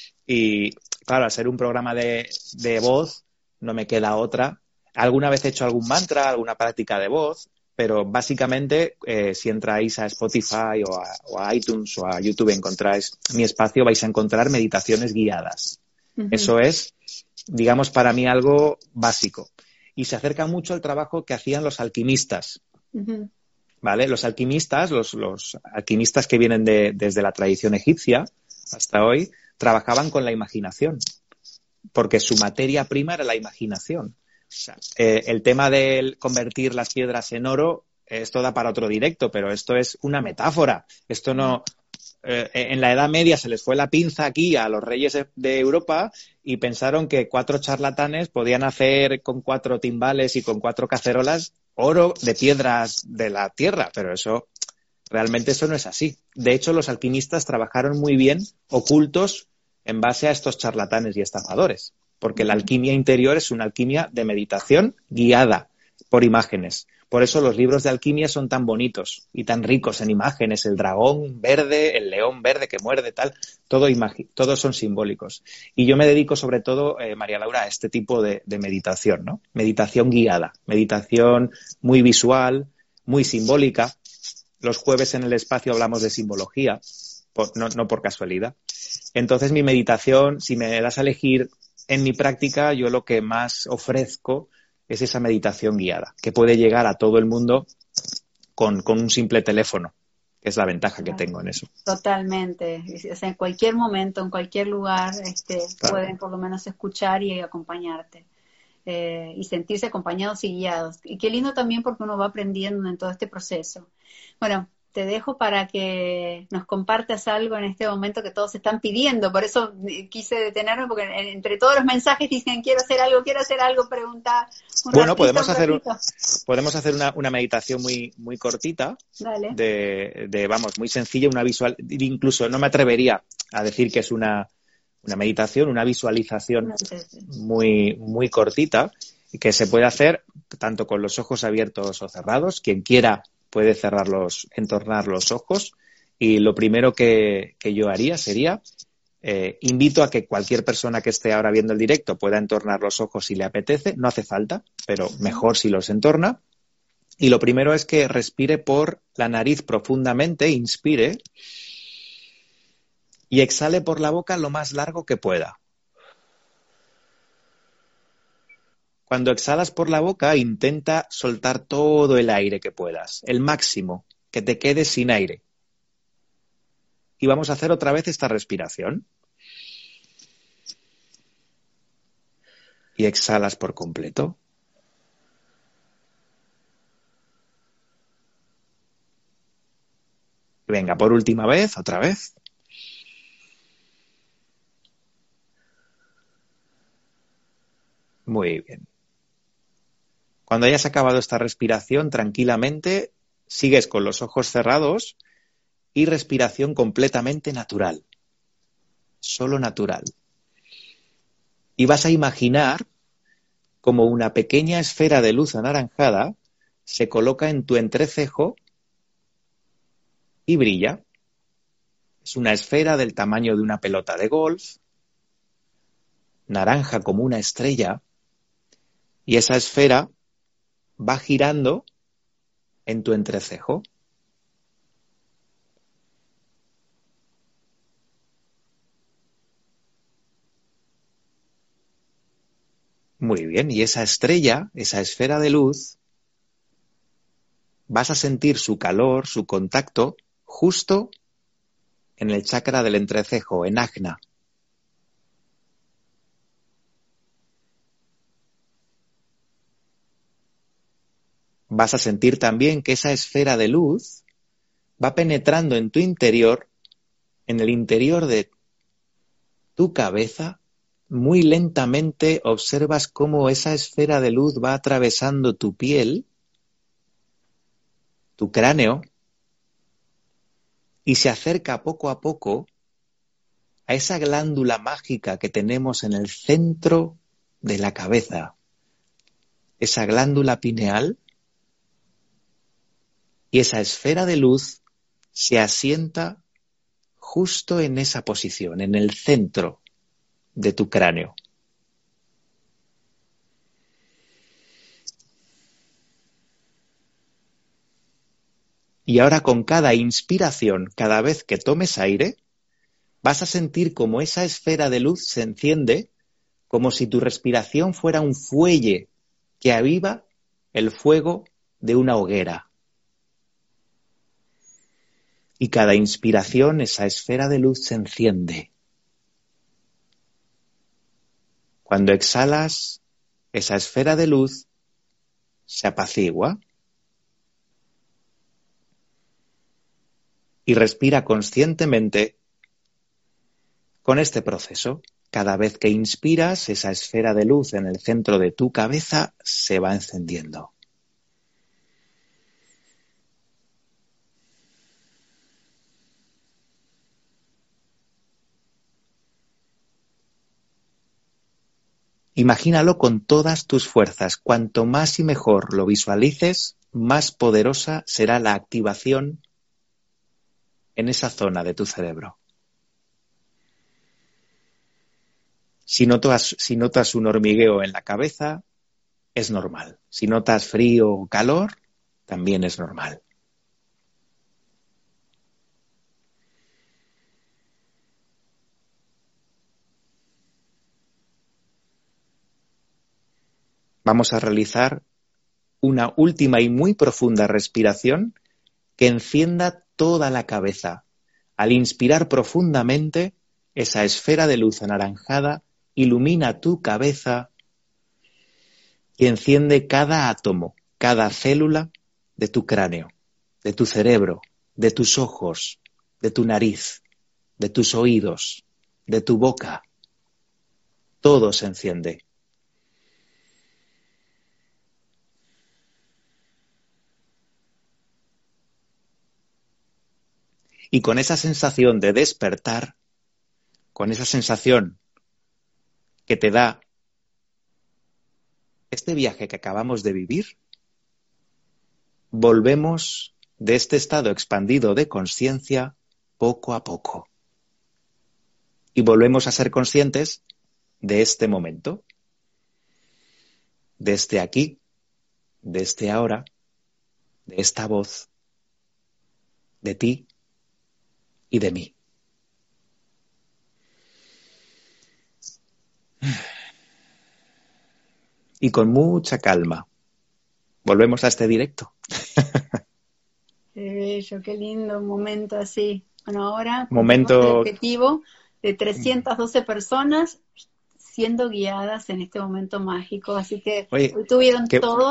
y claro, al ser un programa de, de voz, no me queda otra. Alguna vez he hecho algún mantra, alguna práctica de voz, pero básicamente eh, si entráis a Spotify o a, o a iTunes o a YouTube y encontráis mi espacio, vais a encontrar meditaciones guiadas. Ujú, Eso es, digamos, para mí algo básico. Y se acerca mucho al trabajo que hacían los alquimistas, ujú. ¿vale? Los alquimistas, los, los alquimistas que vienen de, desde la tradición egipcia hasta hoy, trabajaban con la imaginación, porque su materia prima era la imaginación. O sea, eh, el tema del convertir las piedras en oro, esto da para otro directo, pero esto es una metáfora. Esto no... Eh, en la Edad Media se les fue la pinza aquí a los reyes de, de Europa y pensaron que cuatro charlatanes podían hacer con cuatro timbales y con cuatro cacerolas oro de piedras de la tierra, pero eso realmente eso no es así. De hecho, los alquimistas trabajaron muy bien ocultos en base a estos charlatanes y estafadores, porque la alquimia interior es una alquimia de meditación guiada por imágenes. Por eso los libros de alquimia son tan bonitos y tan ricos en imágenes. El dragón verde, el león verde que muerde, tal, todo todos son simbólicos. Y yo me dedico sobre todo, eh, María Laura, a este tipo de, de meditación, ¿no? Meditación guiada, meditación muy visual, muy simbólica. Los jueves en el espacio hablamos de simbología, por, no, no por casualidad. Entonces mi meditación, si me das a elegir en mi práctica, yo lo que más ofrezco es esa meditación guiada, que puede llegar a todo el mundo con, con un simple teléfono, que es la ventaja que tengo en eso. Totalmente. O sea, en cualquier momento, en cualquier lugar, este, Claro. pueden por lo menos escuchar y acompañarte. Eh, y sentirse acompañados y guiados. Y qué lindo también porque uno va aprendiendo en todo este proceso. Bueno, te dejo para que nos compartas algo en este momento que todos están pidiendo. Por eso quise detenerme, porque entre todos los mensajes dicen quiero hacer algo, quiero hacer algo, preguntar un Bueno, ratito, podemos un hacer, ratito. podemos hacer una, una meditación muy, muy cortita, Dale. de, de, vamos, muy sencilla, una visual, incluso no me atrevería a decir que es una, una meditación, una visualización No sé, sí. muy, muy cortita, que se puede hacer tanto con los ojos abiertos o cerrados. Quien quiera puede cerrarlos, entornar los ojos. Y lo primero que, que yo haría sería, eh, invito a que cualquier persona que esté ahora viendo el directo pueda entornar los ojos si le apetece. No hace falta, pero mejor si los entorna. Y lo primero es que respire por la nariz profundamente, inspire y exhale por la boca lo más largo que pueda. Cuando exhalas por la boca, intenta soltar todo el aire que puedas, el máximo, que te quedes sin aire. Y vamos a hacer otra vez esta respiración. Y exhalas por completo. Venga, por última vez, otra vez. Muy bien. Cuando hayas acabado esta respiración, tranquilamente, sigues con los ojos cerrados y respiración completamente natural. Solo natural. Y vas a imaginar como una pequeña esfera de luz anaranjada se coloca en tu entrecejo y brilla. Es una esfera del tamaño de una pelota de golf, naranja como una estrella, y esa esfera va girando en tu entrecejo. Muy bien, y esa estrella, esa esfera de luz, vas a sentir su calor, su contacto, justo en el chakra del entrecejo, en Ajna. Vas a sentir también que esa esfera de luz va penetrando en tu interior, en el interior de tu cabeza. Muy lentamente observas cómo esa esfera de luz va atravesando tu piel, tu cráneo, y se acerca poco a poco a esa glándula mágica que tenemos en el centro de la cabeza, esa glándula pineal, y esa esfera de luz se asienta justo en esa posición, en el centro de tu cráneo. Y ahora con cada inspiración, cada vez que tomes aire, vas a sentir como esa esfera de luz se enciende, como si tu respiración fuera un fuelle que aviva el fuego de una hoguera. Y cada inspiración, esa esfera de luz se enciende. Cuando exhalas, esa esfera de luz se apacigua. Y respira conscientemente con este proceso. Cada vez que inspiras, esa esfera de luz en el centro de tu cabeza se va encendiendo. Imagínalo con todas tus fuerzas. Cuanto más y mejor lo visualices, más poderosa será la activación en esa zona de tu cerebro. Si notas, si notas un hormigueo en la cabeza, es normal. Si notas frío o calor, también es normal. Vamos a realizar una última y muy profunda respiración que encienda toda la cabeza. Al inspirar profundamente, esa esfera de luz anaranjada ilumina tu cabeza y enciende cada átomo, cada célula de tu cráneo, de tu cerebro, de tus ojos, de tu nariz, de tus oídos, de tu boca. Todo se enciende. Y con esa sensación de despertar, con esa sensación que te da este viaje que acabamos de vivir, volvemos de este estado expandido de consciencia poco a poco. Y volvemos a ser conscientes de este momento, de este aquí, de este ahora, de esta voz, de ti y de mí. Y con mucha calma, volvemos a este directo. Qué bello, qué lindo un momento así. Bueno, ahora Momento... el objetivo de trescientas doce personas siendo guiadas en este momento mágico. Así que Oye, hoy tuvieron qué... todos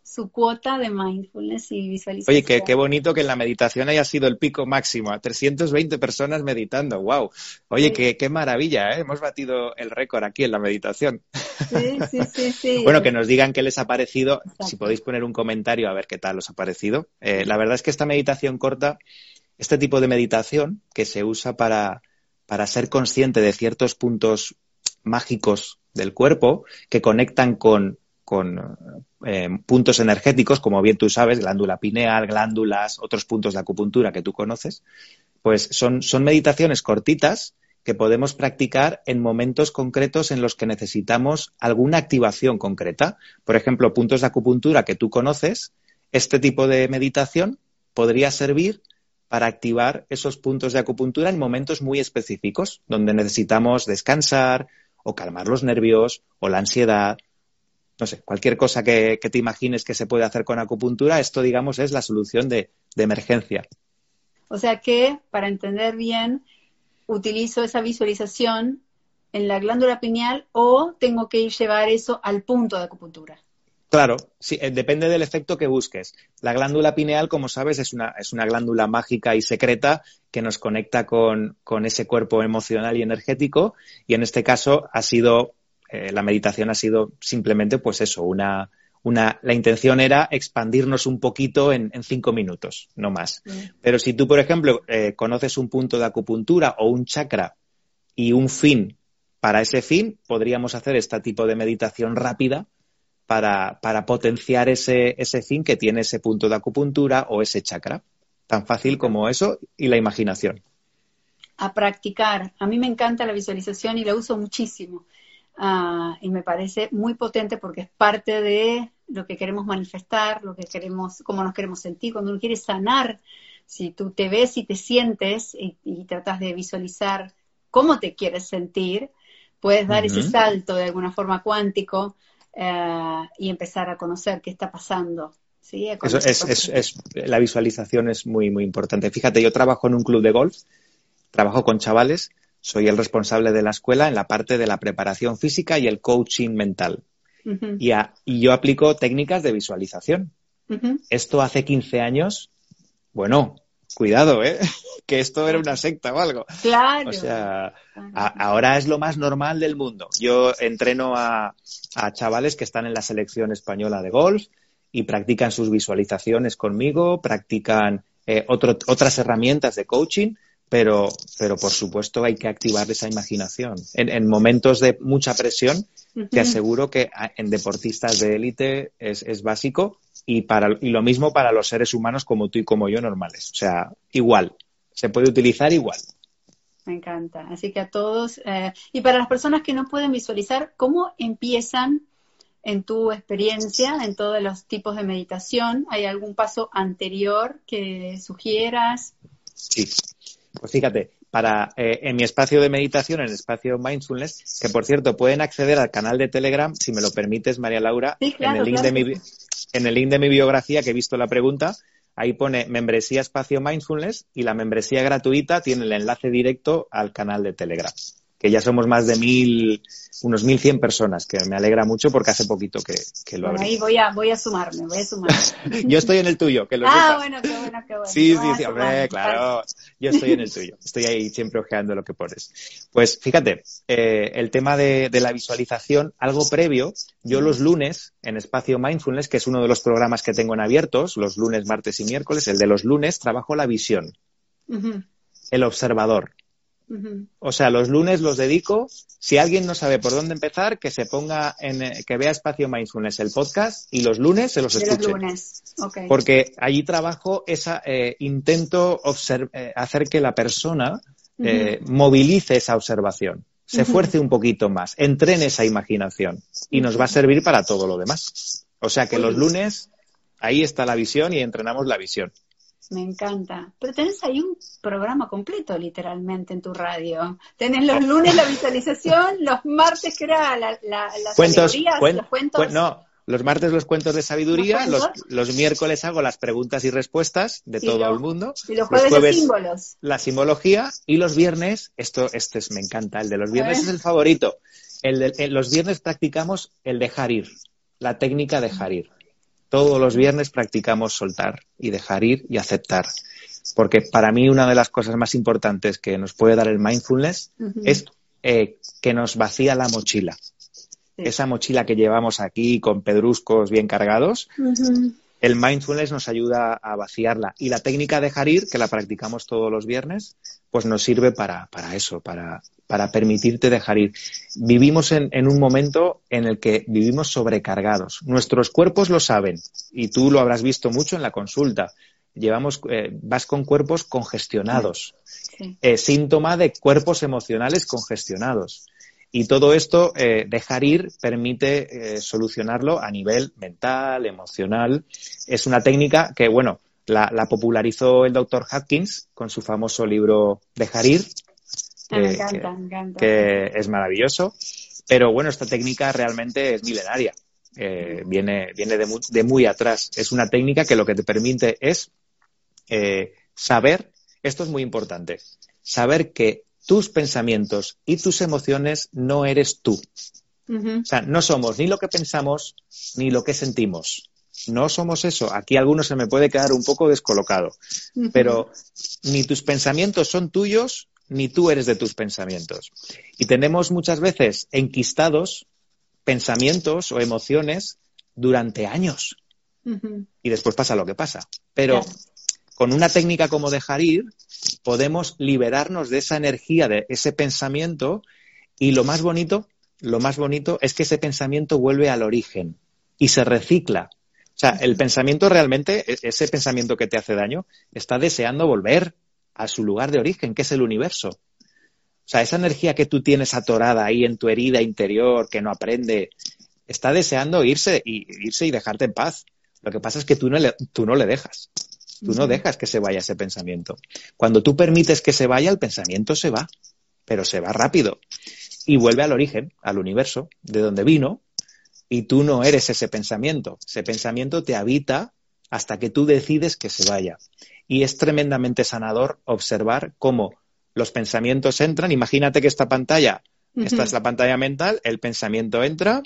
su cuota de mindfulness y visualización. Oye, qué, qué bonito que en la meditación haya sido el pico máximo, a trescientas veinte personas meditando, wow. Oye, sí. qué, qué maravilla, ¿eh? Hemos batido el récord aquí en la meditación. Sí, sí, sí, sí. Bueno, que nos digan qué les ha parecido, Exacto. Si podéis poner un comentario a ver qué tal os ha parecido. Eh, la verdad es que esta meditación corta, este tipo de meditación que se usa para, para ser consciente de ciertos puntos mágicos del cuerpo que conectan con, con eh, puntos energéticos, como bien tú sabes, glándula pineal, glándulas, otros puntos de acupuntura que tú conoces, pues son, son meditaciones cortitas que podemos practicar en momentos concretos en los que necesitamos alguna activación concreta. Por ejemplo, puntos de acupuntura que tú conoces, este tipo de meditación podría servir para activar esos puntos de acupuntura en momentos muy específicos, donde necesitamos descansar o calmar los nervios o la ansiedad. No sé, cualquier cosa que, que te imagines que se puede hacer con acupuntura, esto, digamos, es la solución de, de emergencia. O sea que, para entender bien, utilizo esa visualización en la glándula pineal o tengo que ir llevar eso al punto de acupuntura. Claro, sí, depende del efecto que busques. La glándula pineal, como sabes, es una, es una glándula mágica y secreta que nos conecta con, con ese cuerpo emocional y energético, y en este caso ha sido, eh, la meditación ha sido simplemente pues eso, una, una, la intención era expandirnos un poquito en, en cinco minutos, no más. Sí. Pero si tú, por ejemplo, eh, conoces un punto de acupuntura o un chakra y un fin para ese fin, podríamos hacer este tipo de meditación rápida Para, para potenciar ese, ese fin que tiene ese punto de acupuntura o ese chakra. Tan fácil como eso y la imaginación. A practicar. A mí me encanta la visualización y la uso muchísimo. Uh, y me parece muy potente porque es parte de lo que queremos manifestar, lo que queremos, cómo nos queremos sentir. Cuando uno quiere sanar, si tú te ves y te sientes y, y tratas de visualizar cómo te quieres sentir, puedes dar uh-huh. ese salto de alguna forma cuántico. Uh, y empezar a conocer qué está pasando. ¿Sí? Eso es, es, es, la visualización es muy, muy importante. Fíjate, yo trabajo en un club de golf, trabajo con chavales, soy el responsable de la escuela en la parte de la preparación física y el coaching mental. Uh-huh. Y, a, y yo aplico técnicas de visualización. Uh-huh. Esto hace quince años, bueno, cuidado, ¿eh? Que esto era una secta o algo. Claro. O sea, a, ahora es lo más normal del mundo. Yo entreno a, a chavales que están en la selección española de golf y practican sus visualizaciones conmigo, practican eh, otro, otras herramientas de coaching, pero, pero por supuesto hay que activar esa imaginación. En, en momentos de mucha presión, uh-huh. te aseguro que en deportistas de élite es, es básico y, para, y lo mismo para los seres humanos como tú y como yo normales. O sea, igual. Se puede utilizar igual. Me encanta. Así que a todos, eh, y para las personas que no pueden visualizar, ¿cómo empiezan en tu experiencia, en todos los tipos de meditación? ¿Hay algún paso anterior que sugieras? Sí. Pues fíjate, para eh, en mi espacio de meditación, en el espacio Mindfulness, que por cierto pueden acceder al canal de Telegram, si me lo permites, María Laura, sí, claro, en, el link claro. de mi, en el link de mi biografía que he visto la pregunta. Ahí pone membresía espacio Mindfulness y la membresía gratuita tiene el enlace directo al canal de Telegram, que ya somos más de mil, unos mil cien personas, que me alegra mucho porque hace poquito que, que lo bueno, abrí. Ahí voy a, voy a sumarme, voy a sumarme. Yo estoy en el tuyo, que lo Ah, sepas. bueno, qué bueno, qué bueno. Sí, sí, sí, hombre, claro. Yo estoy en el tuyo. Estoy ahí siempre ojeando lo que pones. Pues fíjate, eh, el tema de, de la visualización, algo previo, yo los lunes, en Espacio Mindfulness, que es uno de los programas que tengo en abiertos, los lunes, martes y miércoles, el de los lunes, trabajo la visión. Uh-huh. El observador. Uh-huh. O sea, los lunes los dedico, si alguien no sabe por dónde empezar, que se ponga en, que vea Espacio Mindfulness, el podcast, y los lunes se los de escuche. Los lunes. Okay. Porque allí trabajo esa, eh, intento observ- eh, hacer que la persona eh, uh-huh. movilice esa observación, se esfuerce uh-huh. un poquito más, entrene esa imaginación y uh-huh. nos va a servir para todo lo demás. O sea que uh-huh. los lunes, ahí está la visión y entrenamos la visión. Me encanta. Pero tenés ahí un programa completo, literalmente, en tu radio. Tenés los lunes la visualización, los martes, que era la, la, las cuentos, alegrías, cuen, los cuentos. Cuen, no, los martes los cuentos de sabiduría, ¿Los, los, los miércoles hago las preguntas y respuestas de sí, todo lo, el mundo. Y los jueves, los jueves los símbolos. La simbología y los viernes, esto este es, me encanta, el de los viernes es el favorito. El de, el, los viernes practicamos el dejar ir, la técnica de dejar ir. Todos los viernes practicamos soltar y dejar ir y aceptar. Porque para mí una de las cosas más importantes que nos puede dar el mindfulness uh-huh. es eh, que nos vacía la mochila. Sí. Esa mochila que llevamos aquí con pedruscos bien cargados, uh-huh. el mindfulness nos ayuda a vaciarla. Y la técnica de dejar ir, que la practicamos todos los viernes, pues nos sirve para, para eso, para, para permitirte dejar ir. Vivimos en, en un momento en el que vivimos sobrecargados. Nuestros cuerpos lo saben y tú lo habrás visto mucho en la consulta. Llevamos, eh, vas con cuerpos congestionados, sí. eh, síntoma de cuerpos emocionales congestionados. Y todo esto, eh, dejar ir, permite eh, solucionarlo a nivel mental, emocional. Es una técnica que, bueno, la, la popularizó el doctor Hopkins con su famoso libro Dejar ir, que, me encanta, me encanta. que es maravilloso. Pero, bueno, esta técnica realmente es milenaria. Eh, viene viene de muy, de muy atrás. Es una técnica que lo que te permite es Eh, saber, esto es muy importante, saber que tus pensamientos y tus emociones no eres tú. Uh-huh. O sea, no somos ni lo que pensamos ni lo que sentimos. No somos eso. Aquí algunos se me puede quedar un poco descolocado. Uh-huh. Pero ni tus pensamientos son tuyos ni tú eres de tus pensamientos. Y tenemos muchas veces enquistados pensamientos o emociones durante años. Uh-huh. Y después pasa lo que pasa. Pero claro. Con una técnica como dejar ir, podemos liberarnos de esa energía, de ese pensamiento, y lo más bonito, lo más bonito es que ese pensamiento vuelve al origen y se recicla. O sea, el pensamiento realmente, ese pensamiento que te hace daño, está deseando volver a su lugar de origen, que es el universo. O sea, esa energía que tú tienes atorada ahí en tu herida interior, que no aprende, está deseando irse y, irse y dejarte en paz. Lo que pasa es que tú no le, tú no le dejas. Tú no dejas que se vaya ese pensamiento. Cuando tú permites que se vaya, el pensamiento se va, pero se va rápido y vuelve al origen, al universo, de donde vino, y tú no eres ese pensamiento. Ese pensamiento te habita hasta que tú decides que se vaya. Y es tremendamente sanador observar cómo los pensamientos entran. Imagínate que esta pantalla, uh-huh. esta es la pantalla mental, el pensamiento entra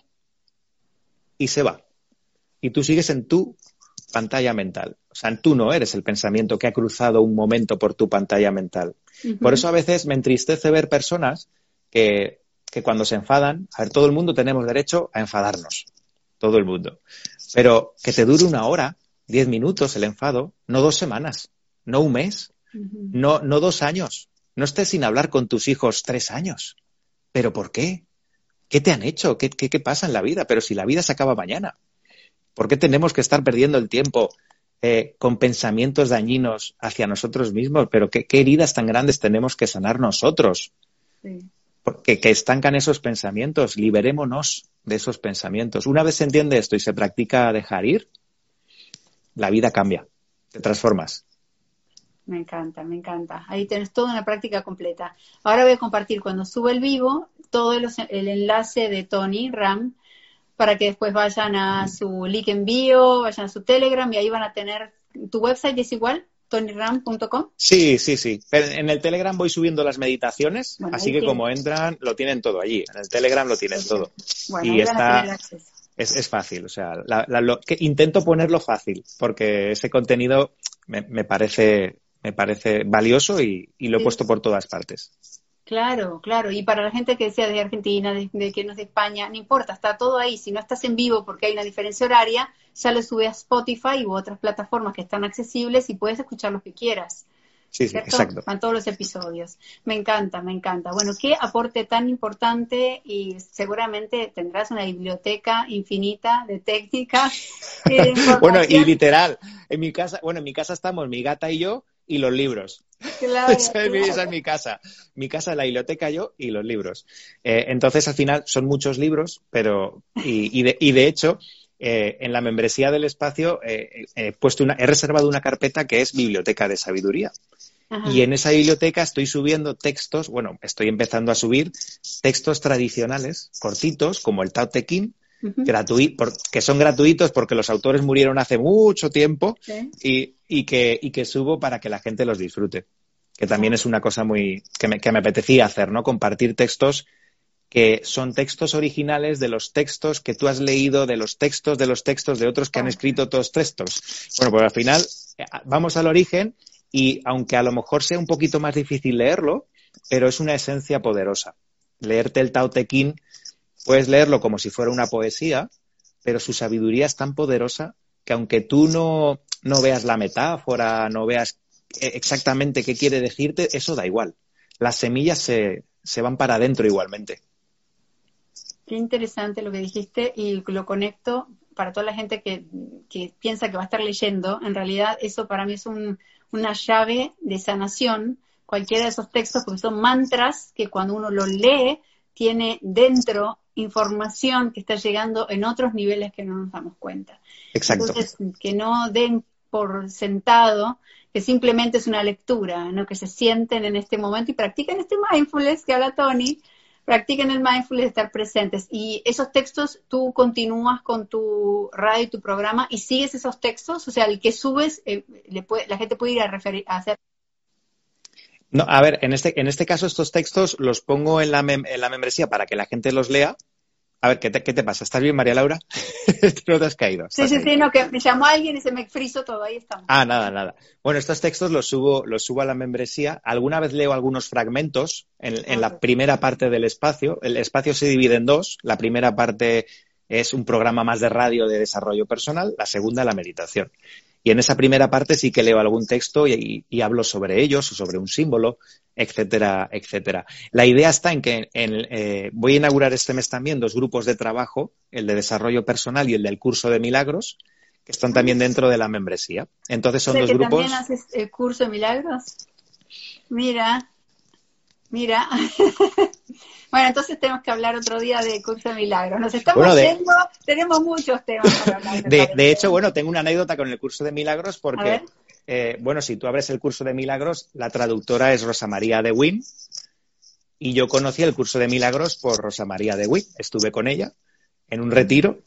y se va. Y tú sigues en tu pantalla mental. O sea, tú no eres el pensamiento que ha cruzado un momento por tu pantalla mental. Uh-huh. Por eso a veces me entristece ver personas que, que cuando se enfadan, a ver, todo el mundo tenemos derecho a enfadarnos. Todo el mundo. Pero que te dure una hora, diez minutos el enfado, no dos semanas, no un mes, uh-huh. no, no dos años. No estés sin hablar con tus hijos tres años. ¿Pero por qué? ¿Qué te han hecho? ¿Qué, qué, qué pasa en la vida? Pero si la vida se acaba mañana. ¿Por qué tenemos que estar perdiendo el tiempo eh, con pensamientos dañinos hacia nosotros mismos? Pero ¿qué, qué heridas tan grandes tenemos que sanar nosotros? Sí. Porque que estancan esos pensamientos. Liberémonos de esos pensamientos. Una vez se entiende esto y se practica dejar ir, la vida cambia, te transformas. Me encanta, me encanta. Ahí tenés toda una práctica completa. Ahora voy a compartir cuando suba el vivo todo el, el enlace de Tony Ram, para que después vayan a su link en bio, vayan a su Telegram y ahí van a tener, ¿tu website es igual? tony ram punto com. Sí, sí, sí. Pero en el Telegram voy subiendo las meditaciones, bueno, así que tienen. Como entran, lo tienen todo allí. En el Telegram lo tienen todo. Bueno, y ahí está, van a tener acceso. Es, es fácil, o sea, la, la, lo, que intento ponerlo fácil, porque ese contenido me, me parece, me parece valioso y, y lo he sí. puesto por todas partes. Claro, claro. Y para la gente que sea de Argentina, de, de que no es de España, no importa, está todo ahí. Si no estás en vivo porque hay una diferencia horaria, ya lo sube a Spotify u otras plataformas que están accesibles y puedes escuchar los que quieras. Sí, sí, exacto. Van todos los episodios. Me encanta, me encanta. Bueno, qué aporte tan importante y seguramente tendrás una biblioteca infinita de técnicas. De bueno, y literal, en mi casa, bueno, en mi casa estamos mi gata y yo y los libros. Claro, esa, claro. es, esa es mi casa. Mi casa es la biblioteca, yo y los libros. Eh, entonces, al final, son muchos libros, pero y, y, de, y de hecho, eh, en la membresía del espacio eh, he puesto una, he reservado una carpeta que es Biblioteca de Sabiduría. Ajá. Y en esa biblioteca estoy subiendo textos, bueno, estoy empezando a subir textos tradicionales, cortitos, como el Tao Te Ching, uh-huh. gratuit, por, que son gratuitos porque los autores murieron hace mucho tiempo, ¿sí? y, y, que, y que subo para que la gente los disfrute. Que también es una cosa muy que me, que me apetecía hacer, ¿no? Compartir textos que son textos originales de los textos que tú has leído, de los textos, de los textos de otros que han escrito otros textos. Bueno, pues al final vamos al origen y aunque a lo mejor sea un poquito más difícil leerlo, pero es una esencia poderosa. Leerte el Tao Te Ching, puedes leerlo como si fuera una poesía, pero su sabiduría es tan poderosa que aunque tú no, no veas la metáfora, no veas exactamente qué quiere decirte, eso da igual. Las semillas se, se van para adentro igualmente. Qué interesante lo que dijiste y lo conecto para toda la gente que, que piensa que va a estar leyendo. En realidad eso para mí es un, una llave de sanación, cualquiera de esos textos, porque son mantras que cuando uno los lee tiene dentro información que está llegando en otros niveles que no nos damos cuenta. Exacto. Entonces, que no den por sentado que simplemente es una lectura, ¿no? Que se sienten en este momento y practiquen este mindfulness que habla Tony. Practiquen el mindfulness de estar presentes. Y esos textos, tú continúas con tu radio y tu programa y sigues esos textos, o sea, el que subes, eh, le puede, la gente puede ir a, referir, a hacer. No, a ver, en este, en este caso estos textos los pongo en la, mem en la membresía para que la gente los lea. A ver, ¿qué te, qué te pasa? ¿Estás bien, María Laura? No te has caído. Sí, sí, sí, no, que me llamó alguien y se me frizó todo, ahí estamos. Ah, nada, nada. Bueno, estos textos los subo, los subo a la membresía. Alguna vez leo algunos fragmentos en, en okay. la primera parte del espacio. El espacio se divide en dos. La primera parte es un programa más de radio de desarrollo personal, la segunda la meditación. Y en esa primera parte sí que leo algún texto y, y, y hablo sobre ellos o sobre un símbolo, etcétera, etcétera. La idea está en que en, eh, voy a inaugurar este mes también dos grupos de trabajo, el de desarrollo personal y el del curso de milagros, que están también dentro de la membresía. Entonces son ¿O sea, dos que grupos. ¿También haces el curso de milagros? Mira, mira. Bueno, entonces tenemos que hablar otro día de curso de milagros. Nos estamos bueno, de, yendo, tenemos muchos temas para hablar. De, de hecho, bueno, tengo una anécdota con el curso de milagros porque, eh, bueno, si tú abres el curso de milagros, la traductora es Rosa María de Wynn y yo conocí el curso de milagros por Rosa María de Wynn. Estuve con ella en un retiro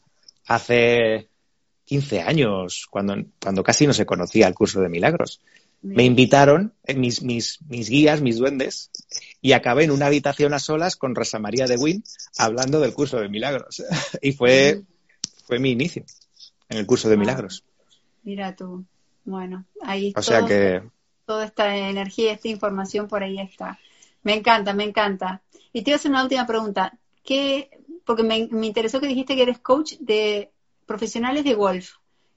hace quince años, cuando, cuando casi no se conocía el curso de milagros. Me invitaron, mis, mis, mis guías, mis duendes, y acabé en una habitación a solas con Rosa María de Wynn hablando del curso de milagros. Y fue, fue mi inicio en el curso de milagros. Mira tú. Bueno, ahí o sea todo, que... toda esta energía, esta información por ahí está. Me encanta, me encanta. Y te voy a hacer una última pregunta. ¿Qué, porque me, me interesó que dijiste que eres coach de profesionales de golf.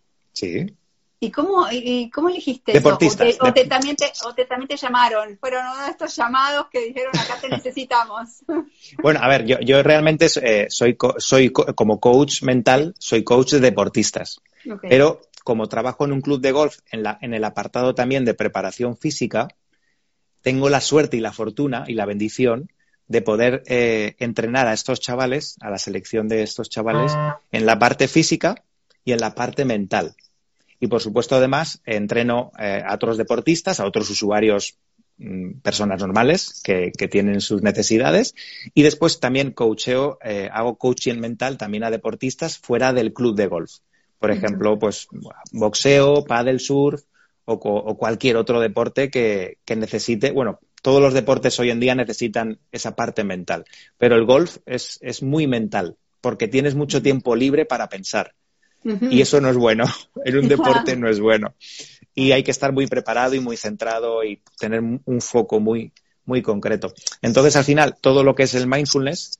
Sí. ¿Y cómo, y cómo elegiste Deportistas, eso? ¿O, te, o, te, también te, ¿O te también te llamaron? ¿Fueron uno de estos llamados que dijeron acá te necesitamos? Bueno, a ver, yo, yo realmente eh, soy, soy como coach mental, soy coach de deportistas. Okay. Pero como trabajo en un club de golf, en, la, en el apartado también de preparación física, tengo la suerte y la fortuna y la bendición de poder eh, entrenar a estos chavales, a la selección de estos chavales, en la parte física y en la parte mental. Y, por supuesto, además, entreno eh, a otros deportistas, a otros usuarios, mmm, personas normales que, que tienen sus necesidades. Y después también coacheo, eh, hago coaching mental también a deportistas fuera del club de golf. Por ejemplo, pues boxeo, pádel surf o, o cualquier otro deporte que, que necesite. Bueno, todos los deportes hoy en día necesitan esa parte mental. Pero el golf es, es muy mental porque tienes mucho tiempo libre para pensar. Uh-huh. Y eso no es bueno, en un deporte no es bueno. Y hay que estar muy preparado y muy centrado y tener un foco muy, muy concreto. Entonces, al final, todo lo que es el mindfulness,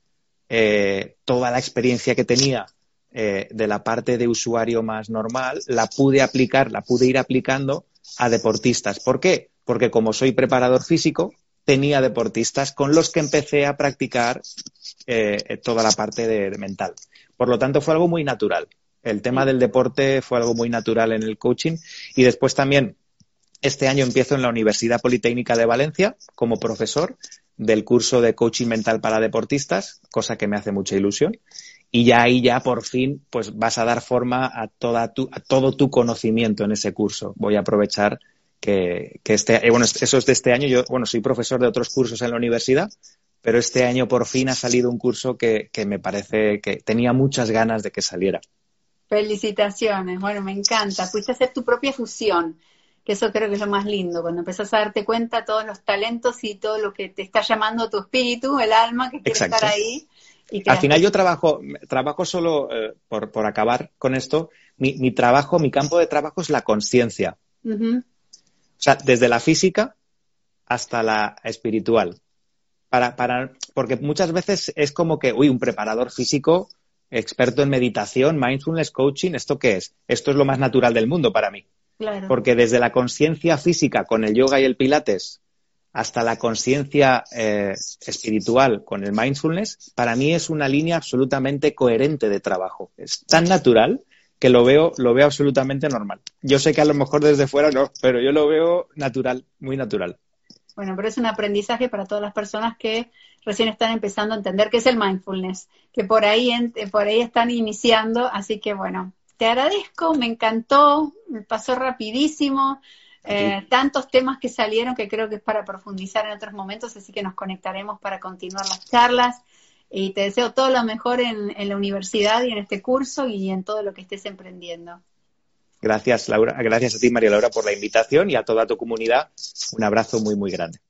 eh, toda la experiencia que tenía eh, de la parte de usuario más normal, la pude aplicar, la pude ir aplicando a deportistas. ¿Por qué? Porque como soy preparador físico, tenía deportistas con los que empecé a practicar eh, toda la parte de, de mental. Por lo tanto, fue algo muy natural. El tema del deporte fue algo muy natural en el coaching y después también este año empiezo en la Universidad Politécnica de Valencia como profesor del curso de coaching mental para deportistas, cosa que me hace mucha ilusión. Y ya ahí ya por fin pues vas a dar forma a, toda tu, a todo tu conocimiento en ese curso. Voy a aprovechar que, que este, eh, bueno, eso es de este año. Yo, bueno, soy profesor de otros cursos en la universidad, pero este año por fin ha salido un curso que, que me parece que tenía muchas ganas de que saliera. Felicitaciones, bueno, me encanta. Pudiste hacer tu propia fusión, que eso creo que es lo más lindo, cuando empezás a darte cuenta de todos los talentos y todo lo que te está llamando tu espíritu, el alma, que quiere Exacto. estar ahí, Y Al final yo trabajo, trabajo solo, eh, por, por acabar con esto, mi, mi trabajo, mi campo de trabajo es la consciencia. Uh-huh. O sea, desde la física hasta la espiritual. Para, para, porque muchas veces es como que, uy, un preparador físico, experto en meditación, mindfulness, coaching, ¿esto qué es? Esto es lo más natural del mundo para mí. Claro. Porque desde la conciencia física con el yoga y el pilates hasta la conciencia eh, espiritual con el mindfulness, para mí es una línea absolutamente coherente de trabajo. Es tan natural que lo veo, lo veo absolutamente normal. Yo sé que a lo mejor desde fuera no, pero yo lo veo natural, muy natural. Bueno, pero es un aprendizaje para todas las personas que recién están empezando a entender qué es el mindfulness, que por ahí, por ahí están iniciando, así que bueno, te agradezco, me encantó, me pasó rapidísimo, eh, tantos temas que salieron que creo que es para profundizar en otros momentos, así que nos conectaremos para continuar las charlas y te deseo todo lo mejor en, en la universidad y en este curso y en todo lo que estés emprendiendo. Gracias, Laura. Gracias a ti, María Laura, por la invitación y a toda tu comunidad. Un abrazo muy, muy grande.